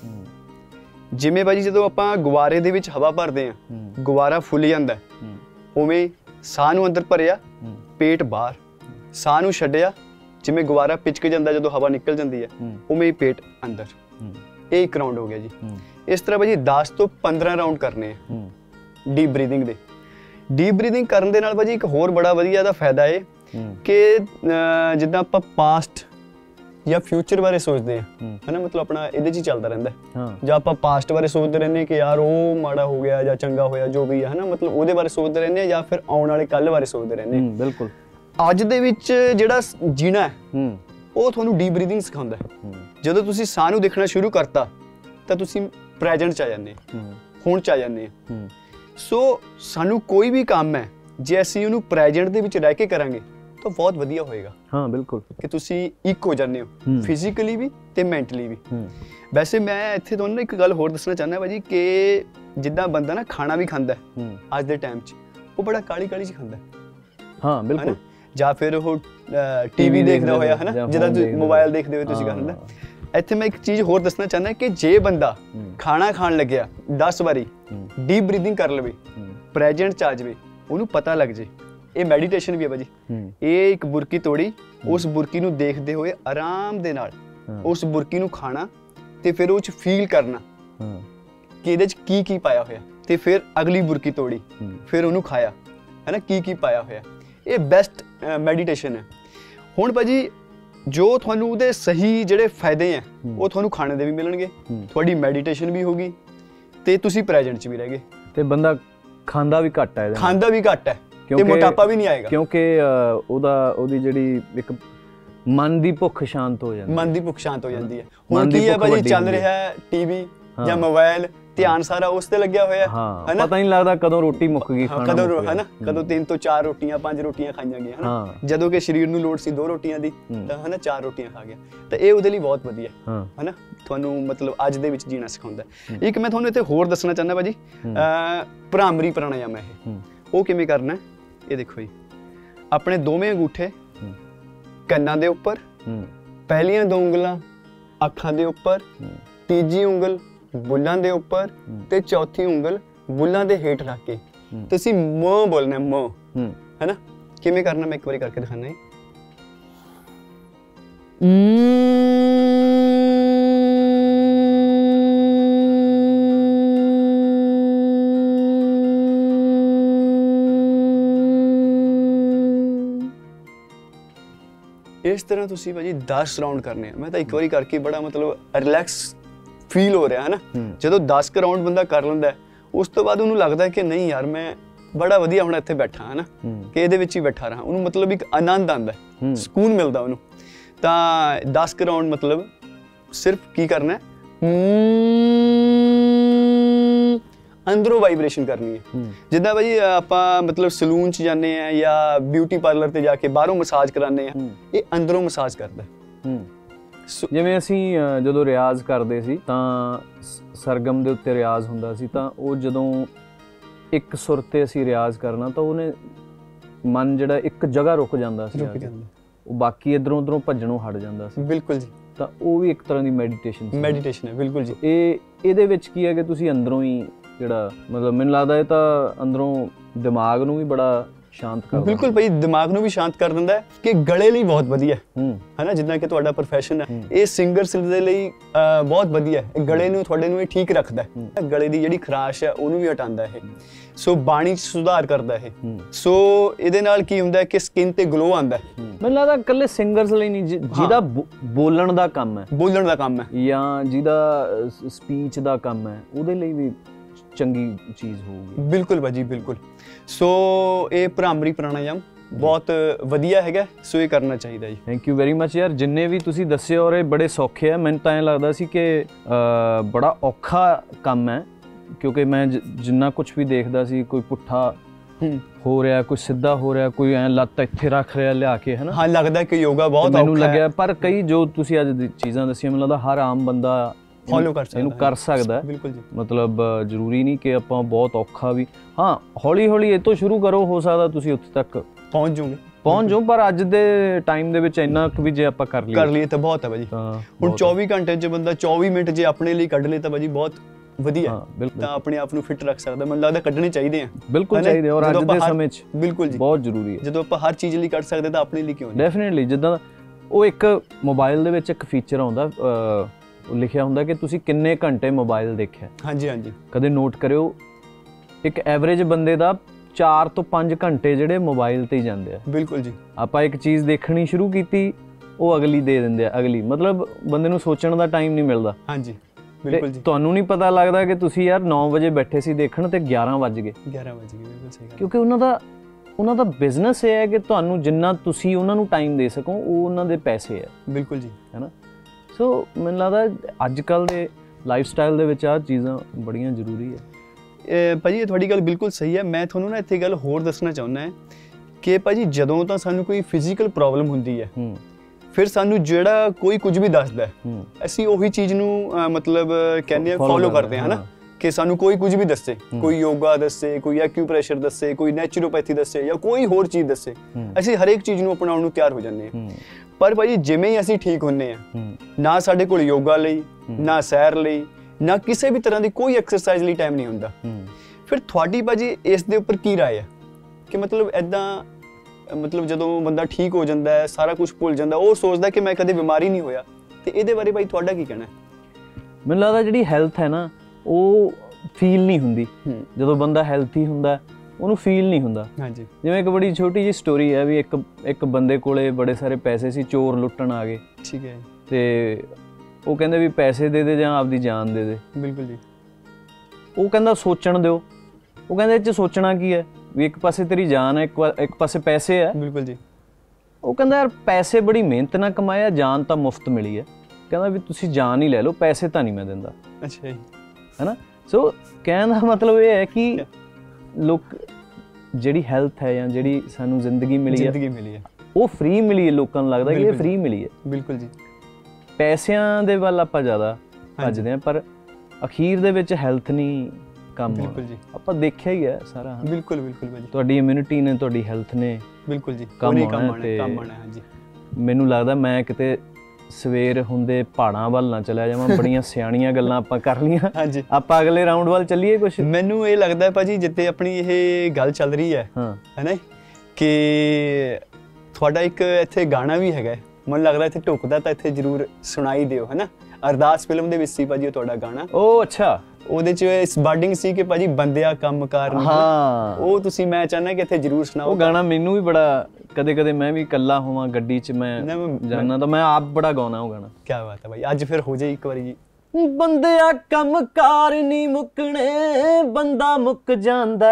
ਜਿਵੇਂ ਭਾਜੀ ਜਦੋਂ ਆਪਾਂ ਗੁਬਾਰੇ ਦੇ ਵਿੱਚ ਹਵਾ ਭਰਦੇ ਹਾਂ, ਗੁਬਾਰਾ ਫੁੱਲ ਜਾਂਦਾ, ਉਵੇਂ ਸਾਹ ਨੂੰ ਅੰਦਰ ਭਰਿਆ, ਪੇਟ ਬਾਹਰ, ਸਾਹ ਨੂੰ ਛੱਡਿਆ, ਜਿਵੇਂ ਗੁਬਾਰਾ ਪਿਚਕ ਜਾਂਦਾ ਜਦੋਂ ਹਵਾ ਨਿਕਲ ਜਾਂਦੀ ਹੈ, ਉਵੇਂ ਹੀ ਪੇਟ ਅੰਦਰ। ਇਹ ਇੱਕ ਰਾਉਂਡ ਹੋ ਗਿਆ ਜੀ। ਇਸ ਤਰ੍ਹਾਂ ਭਾਜੀ 10 ਤੋਂ 15 ਰਾਉਂਡ ਕਰਨੇ ਆ ਡੀਪ ਬਰੀਥਿੰਗ ਦੇ। ਡੀਪ ਬਰੀਥਿੰਗ ਕਰਨ ਦੇ ਨਾਲ ਭਾਜੀ ਇੱਕ ਹੋਰ ਬੜਾ ਵਧੀਆ ਦਾ ਫਾਇਦਾ ਹੈ ਕਿ ਜਿੱਦਾਂ ਆਪਾਂ ਪਾਸਟ ਜਾਂ ਫਿਊਚਰ ਬਾਰੇ ਸੋਚਦੇ ਹਾਂ ਹਨਾ, ਮਤਲਬ ਆਪਣਾ ਇਹਦੇ 'ਚ ਹੀ ਚੱਲਦਾ ਰਹਿੰਦਾ। ਜਾਂ ਆਪਾਂ ਪਾਸਟ ਬਾਰੇ ਸੋਚਦੇ ਰਹਿੰਦੇ ਕਿ ਯਾਰ ਉਹ ਮਾੜਾ ਹੋ ਗਿਆ ਜਾਂ ਚੰਗਾ ਹੋਇਆ, ਜੋ ਵੀ ਹੈ ਹਨਾ, ਮਤਲਬ ਉਹਦੇ ਬਾਰੇ ਸੋਚਦੇ ਰਹਿੰਦੇ ਜਾਂ ਫਿਰ ਆਉਣ ਵਾਲੇ ਕੱਲ੍ਹ ਬਾਰੇ ਸੋਚਦੇ ਰਹਿੰਦੇ। ਬਿਲਕੁਲ। ਅੱਜ ਦੇ ਵਿੱਚ ਜਿਹੜਾ ਜੀਣਾ ਹੈ ਉਹ ਤੁਹਾਨੂੰ ਡੀਪ ਬਰੀਥਿੰਗ ਸਿਖਾਉਂਦਾ। ਜਦੋਂ ਤੁਸੀਂ ਸਾਹ ਨੂੰ ਦੇਖਣਾ ਸ਼ੁਰੂ ਕਰਤਾ ਤਾਂ ਤੁਸੀਂ ਪ੍ਰੈਜ਼ੈਂਟ 'ਚ ਆ ਜਾਂਦੇ, ਹੁਣ 'ਚ ਆ ਜਾਂਦੇ। ਸੋ ਸਾਨੂੰ ਕੋਈ ਵੀ ਕੰਮ ਹੈ ਜੇ ਅਸੀਂ ਉਹਨੂੰ ਪ੍ਰੈਜ਼ੈਂਟ ਦੇ ਵਿੱਚ ਰਹਿ ਕੇ ਕਰਾਂਗੇ ਤਾਂ ਬਹੁਤ ਵਧੀਆ ਹੋਏਗਾ। ਹਾਂ ਬਿਲਕੁਲ, ਕਿ ਤੁਸੀਂ ਇੱਕ ਹੋ ਜਾਂਦੇ ਹੋ ਫਿਜ਼ੀਕਲੀ ਵੀ ਤੇ ਮੈਂਟਲੀ ਵੀ। ਵੈਸੇ ਮੈਂ ਇੱਥੇ ਤੁਹਾਨੂੰ ਇੱਕ ਗੱਲ ਹੋਰ ਦੱਸਣਾ ਚਾਹੁੰਦਾ ਭਾਜੀ ਕਿ ਜਿੱਦਾਂ ਬੰਦਾ ਨਾ ਖਾਣਾ ਵੀ ਖਾਂਦਾ ਅੱਜ ਦੇ ਟਾਈਮ 'ਚ, ਉਹ ਬੜਾ ਕਾਹਲੀ ਚ ਖਾਂਦਾ। ਹਾਂ ਬਿਲਕੁਲ। ਜਾਂ ਫਿਰ ਉਹ ਟੀਵੀ ਦੇਖਦਾ ਹੋਇਆ ਹਨਾ, ਜਿੱਦਾਂ ਤੁਸੀਂ ਮੋਬਾਈਲ ਦੇਖਦੇ ਹੋਏ ਤੁਸੀਂ ਖਾਂਦਾ। ਇੱਥੇ ਮੈਂ ਇੱਕ ਚੀਜ਼ ਹੋਰ ਦੱਸਣਾ ਚਾਹੁੰਦਾ ਕਿ ਜੇ ਬੰਦਾ ਖਾਣਾ ਖਾਣ ਲੱਗਿਆ 10 ਵਾਰੀ ਡੀਪ ਬਰੀਥਿੰਗ ਕਰ ਲਵੇ, ਪ੍ਰੈਜ਼ੈਂਟ 'ਚ ਆ ਜਾਵੇ, ਉਹਨੂੰ ਪਤਾ ਲੱਗ ਜੇ ਇਹ ਮੈਡੀਟੇਸ਼ਨ ਵੀ ਹੈ ਭਾਜੀ। ਇਹ ਇੱਕ ਬੁਰਕੀ ਤੋੜੀ, ਉਸ ਬੁਰਕੀ ਨੂੰ ਦੇਖਦੇ ਹੋਏ ਆਰਾਮ ਦੇ ਨਾਲ ਉਸ ਬੁਰਕੀ ਨੂੰ ਖਾਣਾ ਤੇ ਫਿਰ ਉਹ 'ਚ ਫੀਲ ਕਰਨਾ ਕਿ ਇਹਦੇ 'ਚ ਕੀ ਕੀ ਪਾਇਆ ਹੋਇਆ, ਤੇ ਫਿਰ ਅਗਲੀ ਬੁਰਕੀ ਤੋੜੀ, ਫਿਰ ਉਹਨੂੰ ਖਾਇਆ ਹੈ ਨਾ, ਕੀ ਕੀ ਪਾਇਆ ਹੋਇਆ। ਇਹ ਬੈਸਟ ਮੈਡੀਟੇਸ਼ਨ ਹੈ। ਹੁਣ ਭਾਜੀ ਜੋ ਤੁਹਾਨੂੰ ਉਹਦੇ ਸਹੀ ਜਿਹੜੇ ਫਾਇਦੇ ਹੈ ਉਹ ਤੁਹਾਨੂੰ ਖਾਣੇ ਦੇ ਵੀ ਮਿਲਣਗੇ, ਤੁਹਾਡੀ ਮੈਡੀਟੇਸ਼ਨ ਵੀ ਹੋਗੀ ਤੇ ਤੁਸੀਂ ਪ੍ਰੈਜ਼ੈਂਟ 'ਚ ਵੀ ਰਹਿ ਗਏ। ਤੇ ਬੰਦਾ ਖਾਂਦਾ ਵੀ ਘੱਟ ਹੈ, ਖਾਂਦਾ ਵੀ ਘੱਟ ਹੈ ਤੇ ਮੋਟਾਪਾ ਵੀ ਨਹੀਂ ਆਏਗਾ, ਕਿਉਂਕਿ ਉਹਦੀ ਜਿਹੜੀ ਇੱਕ ਮਨ ਦੀ ਭੁੱਖ ਸ਼ਾਂਤ ਹੋ ਜਾਂਦੀ ਹੈ। ਮਨ ਦੀ ਭੁੱਖ ਸ਼ਾਂਤ ਹੋ ਜਾਂਦੀ ਹੈ। ਹੁਣ ਕੀ ਹੈ ਭਾਜੀ, ਚੱਲ ਰਿਹਾ ਹੈ ਟੀਵੀ ਜਾਂ ਮੋਬਾਈਲ, ਧਿਆਨ ਸਾਰਾ ਉਸ ਤੇ ਲੱਗਿਆ ਹੋਇਆ ਹੈ ਨਾ, ਪਤਾ ਨਹੀਂ ਲੱਗਦਾ ਕਦੋਂ ਰੋਟੀ ਮੁੱਕ ਗਈ, ਕਦੋਂ ਹੈ ਨਾ, ਕਦੋਂ 3 ਤੋਂ 4 ਰੋਟੀਆਂ 5 ਰੋਟੀਆਂ ਖਾਈਆਂ ਗਈਆਂ ਹਨਾ, ਜਦੋਂ ਕਿ ਸਰੀਰ ਨੂੰ ਲੋੜ ਸੀ 2 ਰੋਟੀਆਂ ਦੀ ਤਾਂ ਹੈ ਨਾ 4 ਰੋਟੀਆਂ ਖਾ ਗਿਆ। ਤਾਂ ਇਹ ਉਹਦੇ ਲਈ ਬਹੁਤ ਵਧੀਆ ਹੈ ਨਾ, ਤੁਹਾਨੂੰ ਮਤਲਬ ਅੱਜ ਦੇ ਵਿੱਚ ਜੀਣਾ ਸਿਖਾਉਂਦਾ। ਇੱਕ ਮੈਂ ਤੁਹਾਨੂੰ ਇੱਥੇ ਹੋਰ ਦੱਸਣਾ ਚਾਹੁੰਦਾ ਭਾਜੀ, ਭ੍ਰਾਮਰੀ ਪ੍ਰਾਣਾਯਾਮ ਹੈ ਇਹ। ਉਹ ਕਿਵੇਂ ਕਰਨਾ? ਇਹ ਦੇਖੋ ਜੀ, ਆਪਣੇ ਦੋਵੇਂ ਅੰਗੂਠੇ ਕੰਨਾਂ ਦੇ ਉੱਪਰ, ਪਹਿਲੀਆਂ 2 ਉਂਗਲਾਂ ਅੱਖਾਂ ਦੇ ਉੱਪਰ, ਤੀਜੀ ਉਂਗਲ ਬੁੱਲਾਂ ਦੇ ਉੱਪਰ ਤੇ ਚੌਥੀ ਉਂਗਲ ਬੁੱਲਾਂ ਦੇ ਹੇਠ ਰੱਖ ਕੇ ਤੁਸੀਂ ਮ ਬੋਲਣਾ, ਮ ਹੈ ਨਾ। ਕਿਵੇਂ ਕਰਨਾ ਮੈਂ ਇੱਕ ਵਾਰੀ ਕਰਕੇ ਦਿਖਾਣਾ ਹੈ। ਇਸ ਤਰ੍ਹਾਂ ਤੁਸੀਂ ਭਾਜੀ 10 ਰਾਉਂਡ ਕਰਨੇ ਆ। ਮੈਂ ਤਾਂ ਇੱਕ ਵਾਰੀ ਕਰਕੇ ਬੜਾ ਮਤਲਬ ਰਿਲੈਕਸ ਫੀਲ ਹੋ ਰਿਹਾ ਹੈ ਨਾ। ਜਦੋਂ 10 ਰਾਉਂਡ ਬੰਦਾ ਕਰ ਲੈਂਦਾ ਉਸ ਤੋਂ ਬਾਅਦ ਉਹਨੂੰ ਲੱਗਦਾ ਕਿ ਨਹੀਂ ਯਾਰ ਮੈਂ ਬੜਾ ਵਧੀਆ ਹੁਣ ਇੱਥੇ ਬੈਠਾ ਹੈ ਨਾ, ਕਿ ਇਹਦੇ ਵਿੱਚ ਹੀ ਬੈਠਾ ਰਹਾ। ਉਹਨੂੰ ਮਤਲਬ ਇੱਕ ਆਨੰਦ ਆਉਂਦਾ, ਸਕੂਨ ਮਿਲਦਾ ਉਹਨੂੰ। ਤਾਂ 10 ਰਾਉਂਡ ਮਤਲਬ ਸਿਰਫ ਕੀ ਕਰਨਾ, ਅੰਦਰੋਂ ਵਾਈਬ੍ਰੇਸ਼ਨ ਕਰਨੀ ਹੈ। ਜਿੱਦਾਂ ਭਾਜੀ ਆਪਾਂ ਮਤਲਬ ਸਲੂਨ 'ਚ ਜਾਂਦੇ ਆ ਜਾਂ ਬਿਊਟੀ ਪਾਰਲਰ ਤੇ ਜਾ ਕੇ ਬਾਹਰੋਂ ਮਸਾਜ ਕਰਾਉਂਦੇ ਆ, ਇਹ ਅੰਦਰੋਂ ਮਸਾਜ ਕਰਦਾ। ਜਿਵੇਂ ਅਸੀਂ ਜਦੋਂ ਰਿਆਜ਼ ਕਰਦੇ ਸੀ ਤਾਂ ਸਰਗਮ ਦੇ ਉੱਤੇ ਰਿਆਜ਼ ਹੁੰਦਾ ਸੀ, ਤਾਂ ਉਹ ਜਦੋਂ ਇੱਕ ਸੁਰ ਤੇ ਅਸੀਂ ਰਿਆਜ਼ ਕਰਨਾ ਤਾਂ ਉਹਨੇ ਮਨ ਜਿਹੜਾ ਇੱਕ ਜਗ੍ਹਾ ਰੁਕ ਜਾਂਦਾ ਸੀ, ਉਹ ਬਾਕੀ ਇਧਰੋਂ ਉਧਰੋਂ ਭੱਜਣੋਂ ਹਟ ਜਾਂਦਾ ਸੀ। ਬਿਲਕੁਲ ਜੀ। ਤਾਂ ਉਹ ਵੀ ਇੱਕ ਤਰ੍ਹਾਂ ਦੀ ਮੈਡੀਟੇਸ਼ਨ ਹੈ। ਬਿਲਕੁਲ ਜੀ। ਇਹਦੇ ਵਿੱਚ ਕੀ ਹੈ ਕਿ ਤੁਸੀਂ ਅੰਦਰੋਂ ਹੀ ਜਿਹੜਾ ਮਤਲਬ ਮੈਨੂੰ ਲੱਗਦਾ ਇਹ ਤਾਂ ਅੰਦਰੋਂ ਦਿਮਾਗ ਨੂੰ ਵੀ ਬੜਾ ਸ਼ਾਂਤ ਕਰਦਾ। ਬਿਲਕੁਲ ਭਾਈ, ਦਿਮਾਗ ਨੂੰ ਵੀ ਸ਼ਾਂਤ ਕਰ ਦਿੰਦਾ ਹੈ ਕਿ ਗਲੇ ਲਈ ਬਹੁਤ ਵਧੀਆ ਹੈ ਨਾ, ਜਿੱਦਾਂ ਕਿ ਤੁਹਾਡਾ ਪ੍ਰੋਫੈਸ਼ਨ ਹੈ ਇਹ ਸਿੰਗਰਸ ਦੇ ਲਈ ਬਹੁਤ ਵਧੀਆ ਹੈ। ਗਲੇ ਨੂੰ ਤੁਹਾਡੇ ਨੂੰ ਇਹ ਠੀਕ ਰੱਖਦਾ ਹੈ, ਗਲੇ ਦੀ ਜਿਹੜੀ ਖਰਾਸ਼ ਹੈ ਉਹਨੂੰ ਵੀ ਹਟਾਉਂਦਾ ਇਹ, ਸੋ ਬਾਣੀ 'ਚ ਸੁਧਾਰ ਕਰਦਾ ਇਹ। ਸੋ ਇਹਦੇ ਨਾਲ ਕੀ ਹੁੰਦਾ ਕਿ ਸਕਿਨ ਤੇ ਗਲੋ ਆਉਂਦਾ ਹੈ। ਮੈਨੂੰ ਲੱਗਦਾ ਇਕੱਲੇ ਸਿੰਗਰਸ ਲਈ ਨਹੀਂ, ਜਿਹਦਾ ਬੋਲਣ ਦਾ ਕੰਮ ਹੈ, ਬੋਲਣ ਦਾ ਕੰਮ ਹੈ ਜਾਂ ਜਿਹਦਾ ਸਪੀਚ ਦਾ ਕੰਮ ਹੈ, ਉਹਦੇ ਲਈ ਵੀ ਚੰਗੀ ਚੀਜ਼ ਹੋਊਗੀ। ਬਿਲਕੁਲ ਭਾਜੀ, ਬਿਲਕੁਲ। ਸੋ ਇਹ ਭ੍ਰਾਮਰੀ ਪ੍ਰਾਣਾਯਾਮ ਬਹੁਤ ਵਧੀਆ ਹੈਗਾ, ਸੋ ਇਹ ਕਰਨਾ ਚਾਹੀਦਾ ਜੀ। ਥੈਂਕ ਯੂ ਵੈਰੀ ਮਚ ਯਾਰ, ਜਿੰਨੇ ਵੀ ਤੁਸੀਂ ਦੱਸੇ ਔਰ ਇਹ ਬੜੇ ਸੌਖੇ ਆ। ਮੈਨੂੰ ਤਾਂ ਐਂ ਲੱਗਦਾ ਸੀ ਕਿ ਬੜਾ ਔਖਾ ਕੰਮ ਹੈ, ਕਿਉਂਕਿ ਮੈਂ ਜਿੰਨਾ ਕੁਝ ਵੀ ਦੇਖਦਾ ਸੀ, ਕੋਈ ਪੁੱਠਾ ਹੋ ਰਿਹਾ, ਕੋਈ ਸਿੱਧਾ ਹੋ ਰਿਹਾ, ਕੋਈ ਐਂ ਲੱਤ ਇੱਥੇ ਰੱਖ ਰਿਹਾ ਲਿਆ ਕੇ, ਹੈ ਨਾ। ਹਾਂ, ਲੱਗਦਾ ਕਿ ਯੋਗਾ ਬਹੁਤ ਔਖਾ ਹੈ। ਮੈਨੂੰ ਲੱਗਿਆ, ਪਰ ਕਈ ਜੋ ਤੁਸੀਂ ਅੱਜ ਦੀ ਚੀਜ਼ਾਂ ਦੱਸੀਆਂ, ਮੈਨੂੰ ਲੱਗਦਾ ਹਰ ਆਮ ਬੰਦਾ ਫੋਲੋ ਕਰ ਸਕਦਾ, ਇਹਨੂੰ ਕਰ ਸਕਦਾ। ਬਿਲਕੁਲ ਜੀ। ਮਤਲਬ ਜ਼ਰੂਰੀ ਨਹੀਂ ਕਿ ਆਪਾਂ ਬਹੁਤ ਔਖਾ ਵੀ, ਹਾਂ ਹੌਲੀ ਹੌਲੀ ਇਹ ਤੋਂ ਸ਼ੁਰੂ ਕਰੋ, ਹੋ ਸਕਦਾ ਤੁਸੀਂ ਉੱਥੇ ਤੱਕ ਪਹੁੰਚ ਜਾਓ। ਪਰ ਅੱਜ ਦੇ ਟਾਈਮ ਦੇ ਵਿੱਚ ਇੰਨਾ ਕੁ ਵੀ ਜੇ ਆਪਾਂ ਕਰ ਲਈਏ ਤਾਂ ਬਹੁਤ ਹੈ ਭਾਜੀ। ਹੁਣ 24 ਘੰਟੇ 'ਚ ਬੰਦਾ 24 ਮਿੰਟ ਜੇ ਆਪਣੇ ਲਈ ਕੱਢ ਲੇ ਤਾਂ ਭਾਜੀ ਬਹੁਤ ਵਧੀਆ, ਤਾਂ ਆਪਣੇ ਆਪ ਨੂੰ ਫਿੱਟ ਰੱਖ ਸਕਦਾ। ਮੈਨੂੰ ਲੱਗਦਾ ਕੱਢਣੇ ਚਾਹੀਦੇ ਆ, ਬਿਲਕੁਲ ਚਾਹੀਦੇ, ਔਰ ਅੱਜ ਦੇ ਸਮੇਂ 'ਚ ਬਿਲਕੁਲ ਜੀ ਬਹੁਤ ਜ਼ਰੂਰੀ ਹੈ। ਜਦੋਂ ਆਪਾਂ ਹਰ ਚੀਜ਼ ਲਈ ਕੱਢ ਸਕਦੇ ਤਾਂ ਆਪਣੇ ਲਈ ਕਿਉਂ ਨਹੀਂ। ਡੈਫੀਨਿਟਲੀ, ਜਿੱਦਾਂ ਉਹ ਇੱਕ ਮੋਬਾਈਲ ਦੇ ਵਿੱਚ ਇੱਕ ਫੀਚਰ ਆਉਂਦਾ, ਲਿਖਿਆ ਹੁੰਦਾ ਕਿ ਤੁਸੀਂ ਕਿੰਨੇ ਘੰਟੇ ਮੋਬਾਈਲ ਦੇਖਿਆ। ਹਾਂਜੀ ਹਾਂਜੀ, ਕਦੇ ਨੋਟ ਕਰਿਓ, ਇੱਕ ਐਵਰੇਜ ਬੰਦੇ ਦਾ 4 ਤੋਂ 5 ਘੰਟੇ ਜਿਹੜੇ ਮੋਬਾਈਲ ਤੇ ਹੀ ਜਾਂਦੇ ਆ। ਬਿਲਕੁਲ ਜੀ। ਆਪਾਂ ਇੱਕ ਚੀਜ਼ ਦੇਖਣੀ ਸ਼ੁਰੂ ਕੀਤੀ, ਉਹ ਅਗਲੀ ਦੇ ਦਿੰਦੇ ਆ, ਅਗਲੀ, ਮਤਲਬ ਬੰਦੇ ਨੂੰ ਸੋਚਣ ਦਾ ਟਾਈਮ ਨਹੀਂ ਮਿਲਦਾ। ਹਾਂਜੀ ਬਿਲਕੁਲ ਜੀ। ਤੁਹਾਨੂੰ ਨਹੀਂ ਪਤਾ ਲੱਗਦਾ ਕਿ ਤੁਸੀਂ ਯਾਰ 9 ਵਜੇ ਬੈਠੇ ਸੀ ਦੇਖਣ ਤੇ 11 ਵੱਜ ਗਏ। 11 ਵੱਜ ਗਏ, ਬਿਲਕੁਲ ਸਹੀ ਗੱਲ। ਕਿਉਂਕਿ ਉਹਨਾਂ ਦਾ ਬਿਜ਼ਨਸ ਇਹ ਹੈ ਕਿ ਤੁਹਾਨੂੰ ਜਿੰਨਾ ਤੁਸੀਂ ਉਹਨਾਂ ਨੂੰ ਟਾਈਮ ਦੇ ਸਕੋ, ਉਹ ਉਹਨਾਂ ਦੇ ਪੈਸੇ ਆ। ਬਿਲਕੁਲ ਜੀ, ਹੈ ਨਾ। ਸੋ ਮੈਨੂੰ ਲੱਗਦਾ ਅੱਜ ਕੱਲ੍ਹ ਦੇ ਲਾਈਫ ਸਟਾਈਲ ਦੇ ਵਿੱਚ ਆਹ ਚੀਜ਼ਾਂ ਬੜੀਆਂ ਜ਼ਰੂਰੀ ਹੈ। ਭਾਜੀ, ਇਹ ਤੁਹਾਡੀ ਗੱਲ ਬਿਲਕੁਲ ਸਹੀ ਹੈ। ਮੈਂ ਤੁਹਾਨੂੰ ਨਾ ਇੱਥੇ ਗੱਲ ਹੋਰ ਦੱਸਣਾ ਚਾਹੁੰਦਾ ਹੈ ਕਿ ਭਾਜੀ ਜਦੋਂ ਤਾਂ ਸਾਨੂੰ ਕੋਈ ਫਿਜ਼ੀਕਲ ਪ੍ਰੋਬਲਮ ਹੁੰਦੀ ਹੈ, ਫਿਰ ਸਾਨੂੰ ਜਿਹੜਾ ਕੋਈ ਕੁਝ ਵੀ ਦੱਸਦਾ ਅਸੀਂ ਉਹੀ ਚੀਜ਼ ਨੂੰ ਮਤਲਬ ਕਹਿੰਦੇ ਆ ਫੋਲੋ ਕਰਦੇ ਹਾਂ ਨਾ, ਕਿ ਸਾਨੂੰ ਕੋਈ ਕੁਝ ਵੀ ਦੱਸੇ, ਕੋਈ ਯੋਗਾ ਦੱਸੇ, ਕੋਈ ਐਕਿਊਪ੍ਰੈਸ਼ਰ ਦੱਸੇ, ਕੋਈ ਨੈਚੁਰੋਪੈਥੀ ਦੱਸੇ ਜਾਂ ਕੋਈ ਹੋਰ ਚੀਜ਼ ਦੱਸੇ, ਅਸੀਂ ਹਰੇਕ ਚੀਜ਼ ਨੂੰ ਅਪਣਾਉਣ ਨੂੰ ਤਿਆਰ ਹੋ ਜਾਂਦੇ ਹਾਂ। ਪਰ ਭਾਜੀ ਜਿਵੇਂ ਹੀ ਅਸੀਂ ਠੀਕ ਹੁੰਦੇ ਹਾਂ, ਨਾ ਸਾਡੇ ਕੋਲ ਯੋਗਾ ਲਈ, ਨਾ ਸੈਰ ਲਈ, ਨਾ ਕਿਸੇ ਵੀ ਤਰ੍ਹਾਂ ਦੀ ਕੋਈ ਐਕਸਰਸਾਈਜ਼ ਲਈ ਟਾਈਮ ਨਹੀਂ ਹੁੰਦਾ। ਫਿਰ ਤੁਹਾਡੀ ਭਾਜੀ ਇਸ ਦੇ ਉੱਪਰ ਕੀ ਰਾਏ ਹੈ ਕਿ ਮਤਲਬ ਇੱਦਾਂ, ਮਤਲਬ ਜਦੋਂ ਬੰਦਾ ਠੀਕ ਹੋ ਜਾਂਦਾ ਹੈ, ਸਾਰਾ ਕੁਝ ਭੁੱਲ ਜਾਂਦਾ, ਉਹ ਸੋਚਦਾ ਕਿ ਮੈਂ ਕਦੇ ਬਿਮਾਰੀ ਨਹੀਂ ਹੋਇਆ, ਤੇ ਇਹਦੇ ਬਾਰੇ ਭਾਈ ਤੁਹਾਡਾ ਕੀ ਕਹਿਣਾ ਹੈ? ਮੈਨੂੰ ਲੱਗਦਾ ਜਿਹੜੀ ਹੈਲਥ ਹੈ ਨਾ, ਉਹ ਫੀਲ ਨਹੀਂ ਹੁੰਦੀ। ਜਦੋਂ ਬੰਦਾ ਹੈਲਥੀ ਹੁੰਦਾ ਉਹਨੂੰ ਫੀਲ ਨਹੀਂ ਹੁੰਦਾ। ਹਾਂਜੀ, ਜਿਵੇਂ ਇੱਕ ਬੜੀ ਛੋਟੀ ਜਿਹੀ ਸਟੋਰੀ ਹੈ ਵੀ ਇੱਕ ਬੰਦੇ ਕੋਲੇ ਬੜੇ ਸਾਰੇ ਪੈਸੇ ਸੀ, ਚੋਰ ਲੁੱਟਣ ਆ ਗਏ। ਠੀਕ ਹੈ। ਤੇ ਉਹ ਕਹਿੰਦੇ ਵੀ ਪੈਸੇ ਦੇ ਦੇ ਜਾਂ ਆਪਦੀ ਜਾਨ ਦੇ ਦੇ। ਬਿਲਕੁਲ ਜੀ। ਉਹ ਕਹਿੰਦਾ ਸੋਚਣ ਦਿਓ। ਉਹ ਕਹਿੰਦਾ ਇਹ 'ਚ ਸੋਚਣਾ ਕੀ ਹੈ, ਵੀ ਇੱਕ ਪਾਸੇ ਤੇਰੀ ਜਾਨ ਹੈ, ਇੱਕ ਪਾਸੇ ਪੈਸੇ ਹੈ। ਬਿਲਕੁਲ ਜੀ। ਉਹ ਕਹਿੰਦਾ ਯਾਰ ਪੈਸੇ ਬੜੀ ਮਿਹਨਤ ਨਾਲ ਕਮਾਇਆ, ਜਾਨ ਤਾਂ ਮੁਫਤ ਮਿਲੀ ਹੈ। ਕਹਿੰਦਾ ਵੀ ਤੁਸੀਂ ਜਾਨ ਹੀ ਲੈ ਲਓ, ਪੈਸੇ ਤਾਂ ਨਹੀਂ ਮੈਂ ਦਿੰਦਾ। ਅੱਛਾ ਜੀ, ਹੈ ਨਾ। ਸੋ ਕਹਿਣ ਦਾ ਮਤਲਬ ਇਹ ਹੈ ਕਿ ਲੋਕ ਜਿਹੜੀ ਹੈਲਥ ਹੈ ਜਾਂ ਜਿਹੜੀ ਸਾਨੂੰ ਜ਼ਿੰਦਗੀ ਮਿਲੀ ਹੈ ਉਹ ਫ੍ਰੀ ਮਿਲੀ ਹੈ। ਲੋਕਾਂ ਨੂੰ ਲੱਗਦਾ ਕਿ ਇਹ ਫ੍ਰੀ ਮਿਲੀ ਹੈ। ਬਿਲਕੁਲ ਜੀ। ਪੈਸਿਆਂ ਦੇ ਵੱਲ ਆਪਾਂ ਜ਼ਿਆਦਾ ਭੱਜਦੇ ਹਾਂ, ਪਰ ਅਖੀਰ ਦੇ ਵਿੱਚ ਹੈਲਥ ਨਹੀਂ ਕੰਮ ਆਉਣਾ। ਬਿਲਕੁਲ ਜੀ, ਆਪਾਂ ਦੇਖਿਆ ਹੀ ਹੈ ਸਾਰਾ। ਬਿਲਕੁਲ ਬਿਲਕੁਲ ਭਾਜੀ, ਤੁਹਾਡੀ ਇਮਿਊਨਿਟੀ ਨੇ, ਤੁਹਾਡੀ ਹੈਲਥ ਨੇ ਬਿਲਕੁਲ ਜੀ ਕੰਮ ਆਉਣਾ। ਹਾਂਜੀ, ਮੈਨੂੰ ਲੱਗਦਾ ਮੈਂ ਕਿਤੇ ਸਵੇਰ ਹੁੰਦੇ ਪਹਾੜਾਂ ਵੱਲ ਨਾ ਚਲਿਆ ਜਾਵਾਂ। ਬੜੀਆਂ ਸਿਆਣੀਆਂ ਗੱਲਾਂ ਆਪਾਂ ਕਰ ਲਈਆਂ। ਹਾਂਜੀ, ਆਪਾਂ ਅਗਲੇ ਰਾਉਂਡ ਵੱਲ ਚੱਲੀਏ। ਕੁਛ ਮੈਨੂੰ ਇਹ ਲੱਗਦਾ ਭਾਜੀ ਜਿੱਤੇ ਆਪਣੀ ਇਹ ਗੱਲ ਚੱਲ ਰਹੀ ਹੈ, ਹੈ ਨਾ, ਕਿ ਤੁਹਾਡਾ ਇੱਕ ਇੱਥੇ ਗਾਣਾ ਵੀ ਹੈਗਾ, ਮੈਨੂੰ ਲੱਗਦਾ ਇੱਥੇ ਢੁਕਦਾ ਤਾਂ ਇੱਥੇ ਜ਼ਰੂਰ ਸੁਣਾਈ ਦਿਓ, ਹੈ ਨਾ। ਅਰਦਾਸ ਫਿਲਮ ਦੇ ਵਿੱਚ ਸੀ ਭਾਜੀ ਉਹ ਤੁਹਾਡਾ ਗਾਣਾ। ਉਹ ਅੱਛਾ, ਉਹਦੇ 'ਚ ਇਸ ਬਾਰਡਿੰਗ ਸੀ ਕਿ ਭਾਜੀ ਬੰਦਿਆ ਕੰਮ ਕਾਰ। ਹਾਂ, ਉਹ ਤੁਸੀਂ, ਮੈਂ ਚਾਹੁੰਦਾ ਕਿ ਇੱਥੇ ਜ਼ਰੂਰ ਸੁਣਾਓ। ਉਹ ਗਾਣਾ ਮੈਨੂੰ ਵੀ ਬੜਾ, ਕਦੇ ਕਦੇ ਮੈਂ ਵੀ ਇਕੱਲਾ ਹੋਵਾਂ ਗੱਡੀ 'ਚ, ਮੈਂ ਜਾਣਾ ਤਾਂ ਮੈਂ ਆਪ ਬੜਾ ਗਾਉਣਾ ਉਹ ਗਾਣਾ। ਕੀ ਬਾਤ ਹੈ ਭਾਈ, ਅੱਜ ਫਿਰ ਹੋ ਜਾਏ ਇੱਕ ਵਾਰੀ ਜੀ। ਬੰਦਿਆ ਕੰਮ ਕਾਰ ਨਹੀਂ ਮੁੱਕਣੇ, ਬੰਦਾ ਮੁੱਕ ਜਾਂਦਾ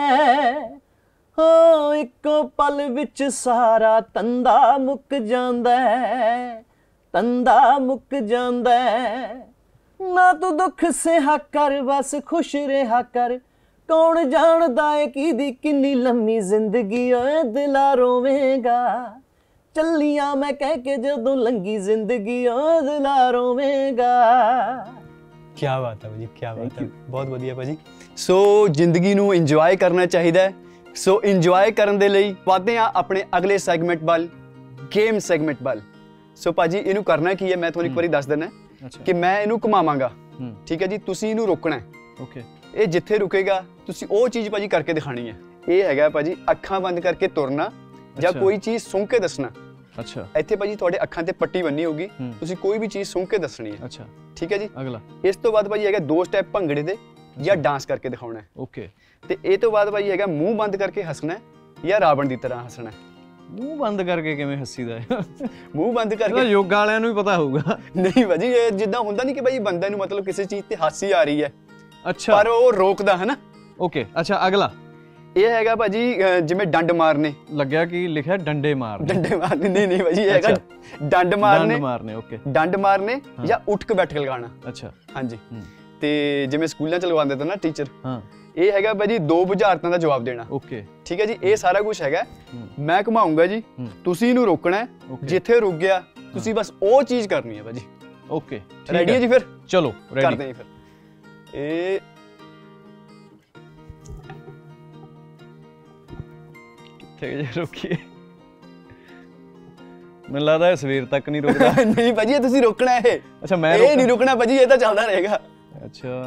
ਹੋ, ਇੱਕੋ ਪਲ ਵਿੱਚ ਸਾਰਾ ਧੰਦਾ ਮੁੱਕ ਜਾਂਦਾ, ਧੰਦਾ ਮੁੱਕ ਜਾਂਦਾ। ਨਾ ਤੂੰ ਦੁੱਖ ਸਹਾ ਕਰ, ਬਸ ਖੁਸ਼ ਰਿਹਾ ਕਰ। ਕੌਣ ਜਾਣਦਾ ਏ ਕਿਹਦੀ ਕਿੰਨੀ ਲੰਮੀ ਜ਼ਿੰਦਗੀ, ਓਏ ਦਿਲਾ ਰੋਵੇਂਗਾ। ਚੱਲੀਆਂ ਮੈਂ ਕਹਿ ਕੇ ਜਦੋਂ ਲੰਗੀ ਜ਼ਿੰਦਗੀ, ਓ ਦਿਲਾ ਰੋਵੇਂਗਾ। ਕੀ ਬਾਤ ਹੈ ਭਾਜੀ, ਕੀ ਬਾਤ ਹੈ, ਬਹੁਤ ਵਧੀਆ ਭਾਜੀ। ਸੋ ਜ਼ਿੰਦਗੀ ਨੂੰ ਇੰਜੋਏ ਕਰਨਾ ਚਾਹੀਦਾ ਹੈ। ਸੋ ਇੰਜੋਏ ਕਰਨ ਦੇ ਲਈ ਵਧਦੇ ਹਾਂ ਆਪਣੇ ਅਗਲੇ ਸੈਗਮੈਂਟ ਵੱਲ, ਗੇਮ ਸੈਗਮੈਂਟ ਵੱਲ। ਸੋ ਭਾਜੀ ਇਹਨੂੰ ਕਰਨਾ ਕੀ ਹੈ, ਮੈਂ ਤੁਹਾਨੂੰ ਇੱਕ ਵਾਰੀ ਦੱਸ ਦਿੰਦਾ ਕਿ ਮੈਂ ਇਹਨੂੰ ਘੁਮਾਵਾਂਗਾ। ਠੀਕ ਹੈ ਜੀ, ਤੁਸੀਂ ਇਹਨੂੰ ਰੋਕਣਾ ਹੈ। ਓਕੇ, ਇਹ ਜਿੱਥੇ ਰੁਕੇਗਾ ਤੁਸੀਂ ਉਹ ਚੀਜ਼ ਭਾਜੀ ਕਰਕੇ ਦਿਖਾਣੀ ਹੈ। ਇਹ ਹੈਗਾ ਭਾਜੀ ਅੱਖਾਂ ਬੰਦ ਕਰਕੇ ਤੁਰਨਾ ਜਾਂ ਕੋਈ ਚੀਜ਼ ਸੁੰਘ ਕੇ ਦੱਸਣਾ। ਅੱਛਾ, ਇੱਥੇ ਭਾਜੀ ਤੁਹਾਡੇ ਅੱਖਾਂ ਤੇ ਪੱਟੀ ਬੰਨੀ ਹੋਗੀ, ਤੁਸੀਂ ਕੋਈ ਵੀ ਚੀਜ਼ ਸੁੰਘ ਕੇ ਦੱਸਣੀ ਹੈ। ਅੱਛਾ ਠੀਕ ਹੈ ਜੀ। ਅਗਲਾ ਇਸ ਤੋਂ ਬਾਅਦ ਭਾਜੀ ਹੈਗਾ 2 ਸਟੈਪ ਭੰਗੜੇ ਦੇ ਜਾਂ ਡਾਂਸ ਕਰਕੇ ਦਿਖਾਉਣਾ ਹੈ। ਓਕੇ। ਤੇ ਇਹ ਤੋਂ ਬਾਅਦ ਭਾਜੀ ਹੈਗਾ ਮੂੰਹ ਬੰਦ ਕਰਕੇ ਹੱਸਣਾ ਜਾਂ ਰਾਵਣ ਦੀ ਤਰ੍ਹਾਂ ਹੱਸਣਾ। ਮੂੰਹ ਬੰਦ ਕਰਕੇ ਕਿਵੇਂ ਹੱਸੀਦਾ ਹੈ? ਮੂੰਹ ਬੰਦ ਕਰਕੇ ਯੋਗਾ ਵਾਲਿਆਂ ਨੂੰ ਹੀ ਪਤਾ ਹੋਊਗਾ। ਨਹੀਂ ਭਾਜੀ, ਇਹ ਜਿੱਦਾਂ ਹੁੰਦਾ ਨਹੀਂ ਕਿ ਭਾਈ ਬੰਦੇ ਨੂੰ ਮਤਲਬ ਕਿਸੇ ਚੀਜ਼ ਤੇ ਹਾਸੀ ਆ ਰਹੀ ਹੈ, ਅੱਛਾ, ਪਰ ਉਹ ਰੋਕਦਾ ਹੈ ਨਾ। ਓਕੇ, ਅੱਛਾ ਅਗਲਾ ਇਹ ਹੈਗਾ ਭਾਜੀ ਜਿਵੇਂ ਡੰਡ ਮਾਰਨੇ। ਲੱਗਿਆ ਕਿ ਲਿਖਿਆ ਡੰਡੇ ਮਾਰਨੇ। ਡੰਡੇ ਮਾਰਨੇ ਨਹੀਂ ਭਾਜੀ, ਇਹ ਹੈਗਾ ਡੰਡ ਮਾਰਨੇ। ਓਕੇ, ਡੰਡ ਮਾਰਨੇ ਜਾਂ ਉੱਠ ਕੇ ਬੈਠ ਕੇ ਲਗਾਉਣਾ। ਅੱਛਾ, ਹਾਂਜੀ। ਤੇ ਜਿਵੇਂ ਸਕੂਲਾਂ ਚ ਲਗਵਾਉਂਦੇ ਤਾਂ ਨਾ ਟੀਚਰ, ਹਾਂ, ਇਹ ਹੈਗਾ ਭਾਜੀ 2 ਬੁਝਾਰਤਾਂ ਦਾ ਜਵਾਬ ਦੇਣਾ। ਓਕੇ, ਠੀਕ ਹੈ ਜੀ। ਇਹ ਸਾਰਾ ਕੁਝ ਹੈਗਾ। ਮੈਂ ਘੁਮਾਉਂਗਾ ਜੀ, ਤੁਸੀਂ ਇਹਨੂੰ ਰੋਕਣਾ ਹੈ। ਜਿੱਥੇ ਰੁਕ ਗਿਆ ਤੁਸੀਂ ਬਸ ਉਹ ਚੀਜ਼ ਕਰਨੀ ਹੈ ਭਾਜੀ। ਓਕੇ, ਰੈਡੀ ਹੈ ਜੀ? ਫਿਰ ਚਲੋ ਕਰਦੇ ਹਾਂ। ਫਿਰ ਇਹ ਰੋਕੀਏ, ਮੈਨੂੰ ਲੱਗਦਾ ਸਵੇਰ ਤੱਕ ਨਹੀਂ ਰੁਕਦਾ। ਨਹੀਂ ਭਾਜੀ, ਇਹ ਤੁਸੀਂ ਰੋਕਣਾ ਹੈ। ਅੱਛਾ, ਮੈਂ ਇਹ ਨਹੀਂ ਰੁਕਣਾ ਭਾਜੀ, ਇਹ ਤਾਂ ਚੱਲਦਾ ਰਹੇਗਾ। ਅੱਛਾ,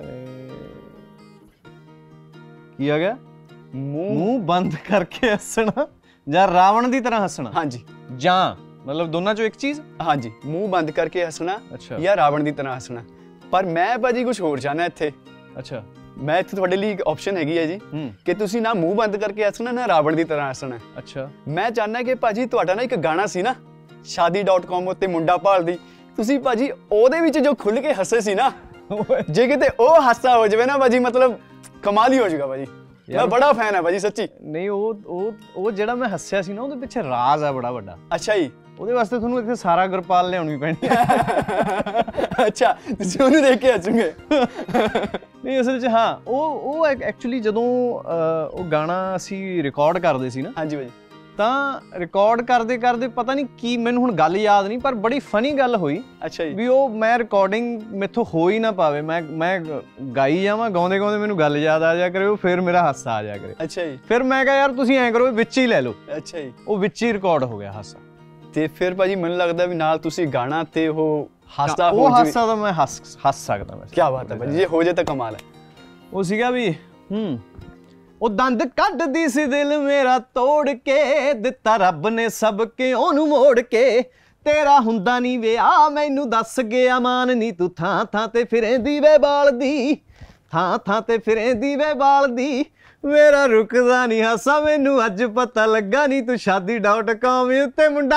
ਕੀ ਆ ਗਿਆ? ਮੂੰਹ ਬੰਦ ਕਰਕੇ ਹੱਸਣਾ ਜਾਂ ਰਾਵਣ ਦੀ ਤਰ੍ਹਾਂ ਹੱਸਣਾ। ਹਾਂਜੀ, ਜਾਂ ਮਤਲਬ ਦੋਨਾਂ ਚੋਂ ਇੱਕ ਚੀਜ਼। ਹਾਂਜੀ, ਮੂੰਹ ਬੰਦ ਕਰਕੇ ਹੱਸਣਾ ਜਾਂ ਰਾਵਣ ਦੀ ਤਰ੍ਹਾਂ ਹੱਸਣਾ। ਪਰ ਮੈਂ ਭਾਜੀ ਕੁਝ ਹੋਰ ਚਾਹਨਾ ਇੱਥੇ। ਅੱਛਾ, ਮੈਂ ਇੱਥੇ ਤੁਹਾਡੇ ਲਈ ਇੱਕ ਆਪਸ਼ਨ ਹੈਗੀ ਹੈ ਜੀ ਕਿ ਤੁਸੀਂ ਨਾ ਮੂੰਹ ਬੰਦ ਕਰਕੇ ਹੱਸਣਾ ਨਾ ਰਾਵਣ ਦੀ ਤਰ੍ਹਾਂ ਹੱਸਣਾ। ਅੱਛਾ, ਮੈਂ ਚਾਹੁੰਦਾ ਕਿ ਭਾਜੀ ਤੁਹਾਡਾ ਨਾ ਇੱਕ ਗਾਣਾ ਸੀ ਨਾ shaadi.com ਉੱਤੇ ਮੁੰਡਾ ਭਾਲਦੀ, ਤੁਸੀਂ ਭਾਜੀ ਉਹਦੇ ਵਿੱਚ ਜੋ ਖੁੱਲ ਕੇ ਹੱਸੇ ਸੀ ਨਾ, ਜੇ ਕਿਤੇ ਉਹ ਹਾਸਾ ਹੋ ਜਾਵੇ ਨਾ ਭਾਜੀ, ਮਤਲਬ ਕਮਾਲ ਹੀ ਹੋ ਜਾਊਗਾ ਭਾਜੀ। ਮੈਂ ਬੜਾ ਫੈਨ ਹਾਂ ਭਾਜੀ, ਸੱਚੀ। ਨਹੀਂ, ਉਹ ਜਿਹੜਾ ਮੈਂ ਹੱਸਿਆ ਸੀ ਨਾ, ਉਹਦੇ ਪਿੱਛੇ ਰਾਜ਼ ਆ ਬੜਾ ਵੱਡਾ। ਅੱਛਾ ਜੀ। ਉਹਦੇ ਵਾਸਤੇ ਤੁਹਾਨੂੰ ਇੱਥੇ ਸਾਰਾ ਗੁਰਪਾਲ ਲਿਆਉਣੀ ਪੈਣੀ ਹੈ। ਅੱਛਾ, ਤੁਸੀਂ ਉਹਨੂੰ ਦੇਖ ਕੇ ਹੱਸੋਗੇ। ਨਹੀਂ, ਅਸਲ 'ਚ ਹਾਂ, ਉਹ ਐਕਚੁਅਲੀ ਜਦੋਂ ਉਹ ਗਾਣਾ ਅਸੀਂ ਰਿਕਾਰਡ ਕਰਦੇ ਸੀ ਨਾ। ਹਾਂਜੀ ਭਾਜੀ। ਤਾਂ ਰਿਕਾਰਡ ਕਰਦੇ ਕਰਦੇ ਪਤਾ ਨਹੀਂ ਕੀ, ਮੈਨੂੰ ਹੁਣ ਗੱਲ ਯਾਦ ਨਹੀਂ, ਪਰ ਬੜੀ ਫਨੀ ਗੱਲ ਹੋਈ। ਅੱਛਾ ਜੀ। ਵੀ ਉਹ ਮੈਂ ਰਿਕਾਰਡਿੰਗ ਮੈਥੋਂ ਹੋ ਹੀ ਨਾ ਪਾਵੇ, ਮੈਂ ਗਾਈ ਜਾਵਾਂ, ਗਾਉਂਦੇ ਗਾਉਂਦੇ ਮੈਨੂੰ ਗੱਲ ਯਾਦ ਆ ਜਾਇਆ ਕਰੇ, ਫਿਰ ਮੇਰਾ ਹਾਸਾ ਆ ਜਾਇਆ ਕਰੇ। ਅੱਛਾ ਜੀ। ਫਿਰ ਮੈਂ ਕਿਹਾ ਯਾਰ ਤੁਸੀਂ ਐਂ ਕਰੋ, ਵਿੱਚ ਹੀ ਲੈ ਲਓ। ਅੱਛਾ ਜੀ। ਉਹ ਵਿੱਚ ਹੀ ਰਿਕਾਰਡ ਹੋ ਗਿਆ ਹਾਸਾ। ਤੇ ਫਿਰ ਭਾਜੀ ਮੈਨੂੰ ਲੱਗਦਾ ਵੀ ਨਾਲ ਤੁਸੀਂ ਗਾਣਾ ਤੇ ਉਹ ਹਾਸਾ ਹੋ ਜਾਵੇ। ਉਹ ਹਾਸਾ ਤਾਂ ਮੈਂ ਹੱਸ ਸਕਦਾ ਵੈਸੇ। ਕੀ ਬਾਤ ਹੈ ਭਾਜੀ, ਜੇ ਹੋ ਜੇ ਤਾਂ ਕਮਾਲ ਹੈ। ਉਹ ਸੀਗਾ ਵੀ ਉਹ ਦੰਦ ਕੱਢਦੀ ਸੀ ਦਿਲ ਮੇਰਾ ਤੋੜ ਕੇ, ਦਿੱਤਾ ਰੱਬ ਨੇ ਸਭ ਕਿਉਂ ਨੂੰ ਮੋੜ ਕੇ, ਤੇਰਾ ਹੁੰਦਾ ਨਹੀਂ ਵਿਆਹ ਮੈਨੂੰ ਦੱਸ ਗਿਆ ਮਾਨ ਨੀ, ਤੂੰ ਥਾਂ ਥਾਂ ਤੇ ਫਿਰੇਂਦੀ ਵੇ ਬਾਲਦੀ, ਥਾਂ ਥਾਂ ਤੇ ਫਿਰੇਂਦੀ ਵੇ ਬਾਲਦੀ, ਮੇਰਾ ਰੁਕਦਾ ਨਹੀਂ ਹਾਸਾ ਮੈਨੂੰ ਅੱਜ ਪਤਾ ਲੱਗਾ ਨਹੀਂ, ਤੂੰ shaadi.com ਉੱਤੇ ਮੁੰਡਾ।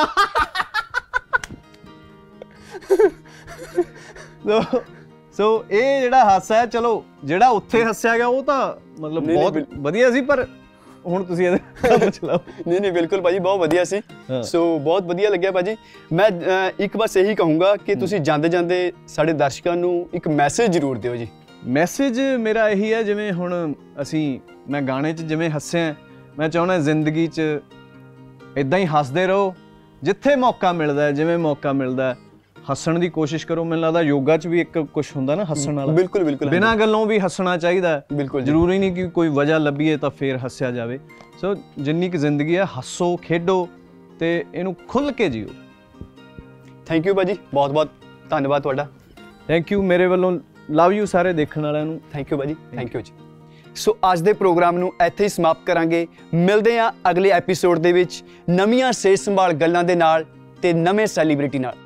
ਸੋ ਇਹ ਜਿਹੜਾ ਹਾਸਾ ਹੈ, ਚਲੋ ਜਿਹੜਾ ਉੱਥੇ ਹੱਸਿਆ ਗਿਆ ਉਹ ਤਾਂ ਮਤਲਬ ਬਹੁਤ ਵਧੀਆ ਸੀ, ਪਰ ਹੁਣ ਤੁਸੀਂ ਇਹਦੇ ਕੰਮ ਚਲਾਓ। ਨਹੀਂ ਬਿਲਕੁਲ ਭਾਜੀ, ਬਹੁਤ ਵਧੀਆ ਸੀ। ਸੋ ਬਹੁਤ ਵਧੀਆ ਲੱਗਿਆ ਭਾਜੀ। ਮੈਂ ਇੱਕ ਬਸ ਇਹੀ ਕਹੂੰਗਾ ਕਿ ਤੁਸੀਂ ਜਾਂਦੇ ਜਾਂਦੇ ਸਾਡੇ ਦਰਸ਼ਕਾਂ ਨੂੰ ਇੱਕ ਮੈਸੇਜ ਜ਼ਰੂਰ ਦਿਓ ਜੀ। ਮੈਸੇਜ ਮੇਰਾ ਇਹੀ ਹੈ, ਜਿਵੇਂ ਹੁਣ ਮੈਂ ਗਾਣੇ 'ਚ ਜਿਵੇਂ ਹੱਸਿਆ, ਮੈਂ ਚਾਹੁੰਦਾ ਜ਼ਿੰਦਗੀ 'ਚ ਇੱਦਾਂ ਹੀ ਹੱਸਦੇ ਰਹੋ, ਜਿੱਥੇ ਮੌਕਾ ਮਿਲਦਾ, ਜਿਵੇਂ ਮੌਕਾ ਮਿਲਦਾ ਹੱਸਣ ਦੀ ਕੋਸ਼ਿਸ਼ ਕਰੋ। ਮੈਨੂੰ ਲੱਗਦਾ ਯੋਗਾ 'ਚ ਵੀ ਇੱਕ ਕੁਛ ਹੁੰਦਾ ਨਾ ਹੱਸਣ ਵਾਲਾ। ਬਿਲਕੁਲ ਬਿਲਕੁਲ, ਬਿਨਾਂ ਗੱਲੋਂ ਵੀ ਹੱਸਣਾ ਚਾਹੀਦਾ। ਬਿਲਕੁਲ, ਜ਼ਰੂਰੀ ਨਹੀਂ ਕਿ ਕੋਈ ਵਜ੍ਹਾ ਲੱਭੀਏ ਤਾਂ ਫੇਰ ਹੱਸਿਆ ਜਾਵੇ। ਸੋ ਜਿੰਨੀ ਕੁ ਜ਼ਿੰਦਗੀ ਹੈ, ਹੱਸੋ, ਖੇਡੋ ਤੇ ਇਹਨੂੰ ਖੁੱਲ੍ਹ ਕੇ ਜੀਓ। ਥੈਂਕ ਯੂ ਭਾਜੀ, ਬਹੁਤ ਬਹੁਤ ਧੰਨਵਾਦ ਤੁਹਾਡਾ। ਥੈਂਕ ਯੂ ਮੇਰੇ ਵੱਲੋਂ, ਲਵ ਯੂ ਸਾਰੇ ਦੇਖਣ ਵਾਲਿਆਂ ਨੂੰ। ਥੈਂਕ ਯੂ ਭਾਜੀ, ਥੈਂਕ ਯੂ ਜੀ। ਸੋ ਅੱਜ ਦੇ ਪ੍ਰੋਗਰਾਮ ਨੂੰ ਇੱਥੇ ਹੀ ਸਮਾਪਤ ਕਰਾਂਗੇ। ਮਿਲਦੇ ਹਾਂ ਅਗਲੇ ਐਪੀਸੋਡ ਦੇ ਵਿੱਚ ਨਵੀਆਂ ਸਿਹਤ ਸੰਭਾਲ ਗੱਲਾਂ ਦੇ ਨਾਲ ਤੇ ਨਵੇਂ ਸੈਲੀਬ੍ਰਿਟੀ ਨਾਲ।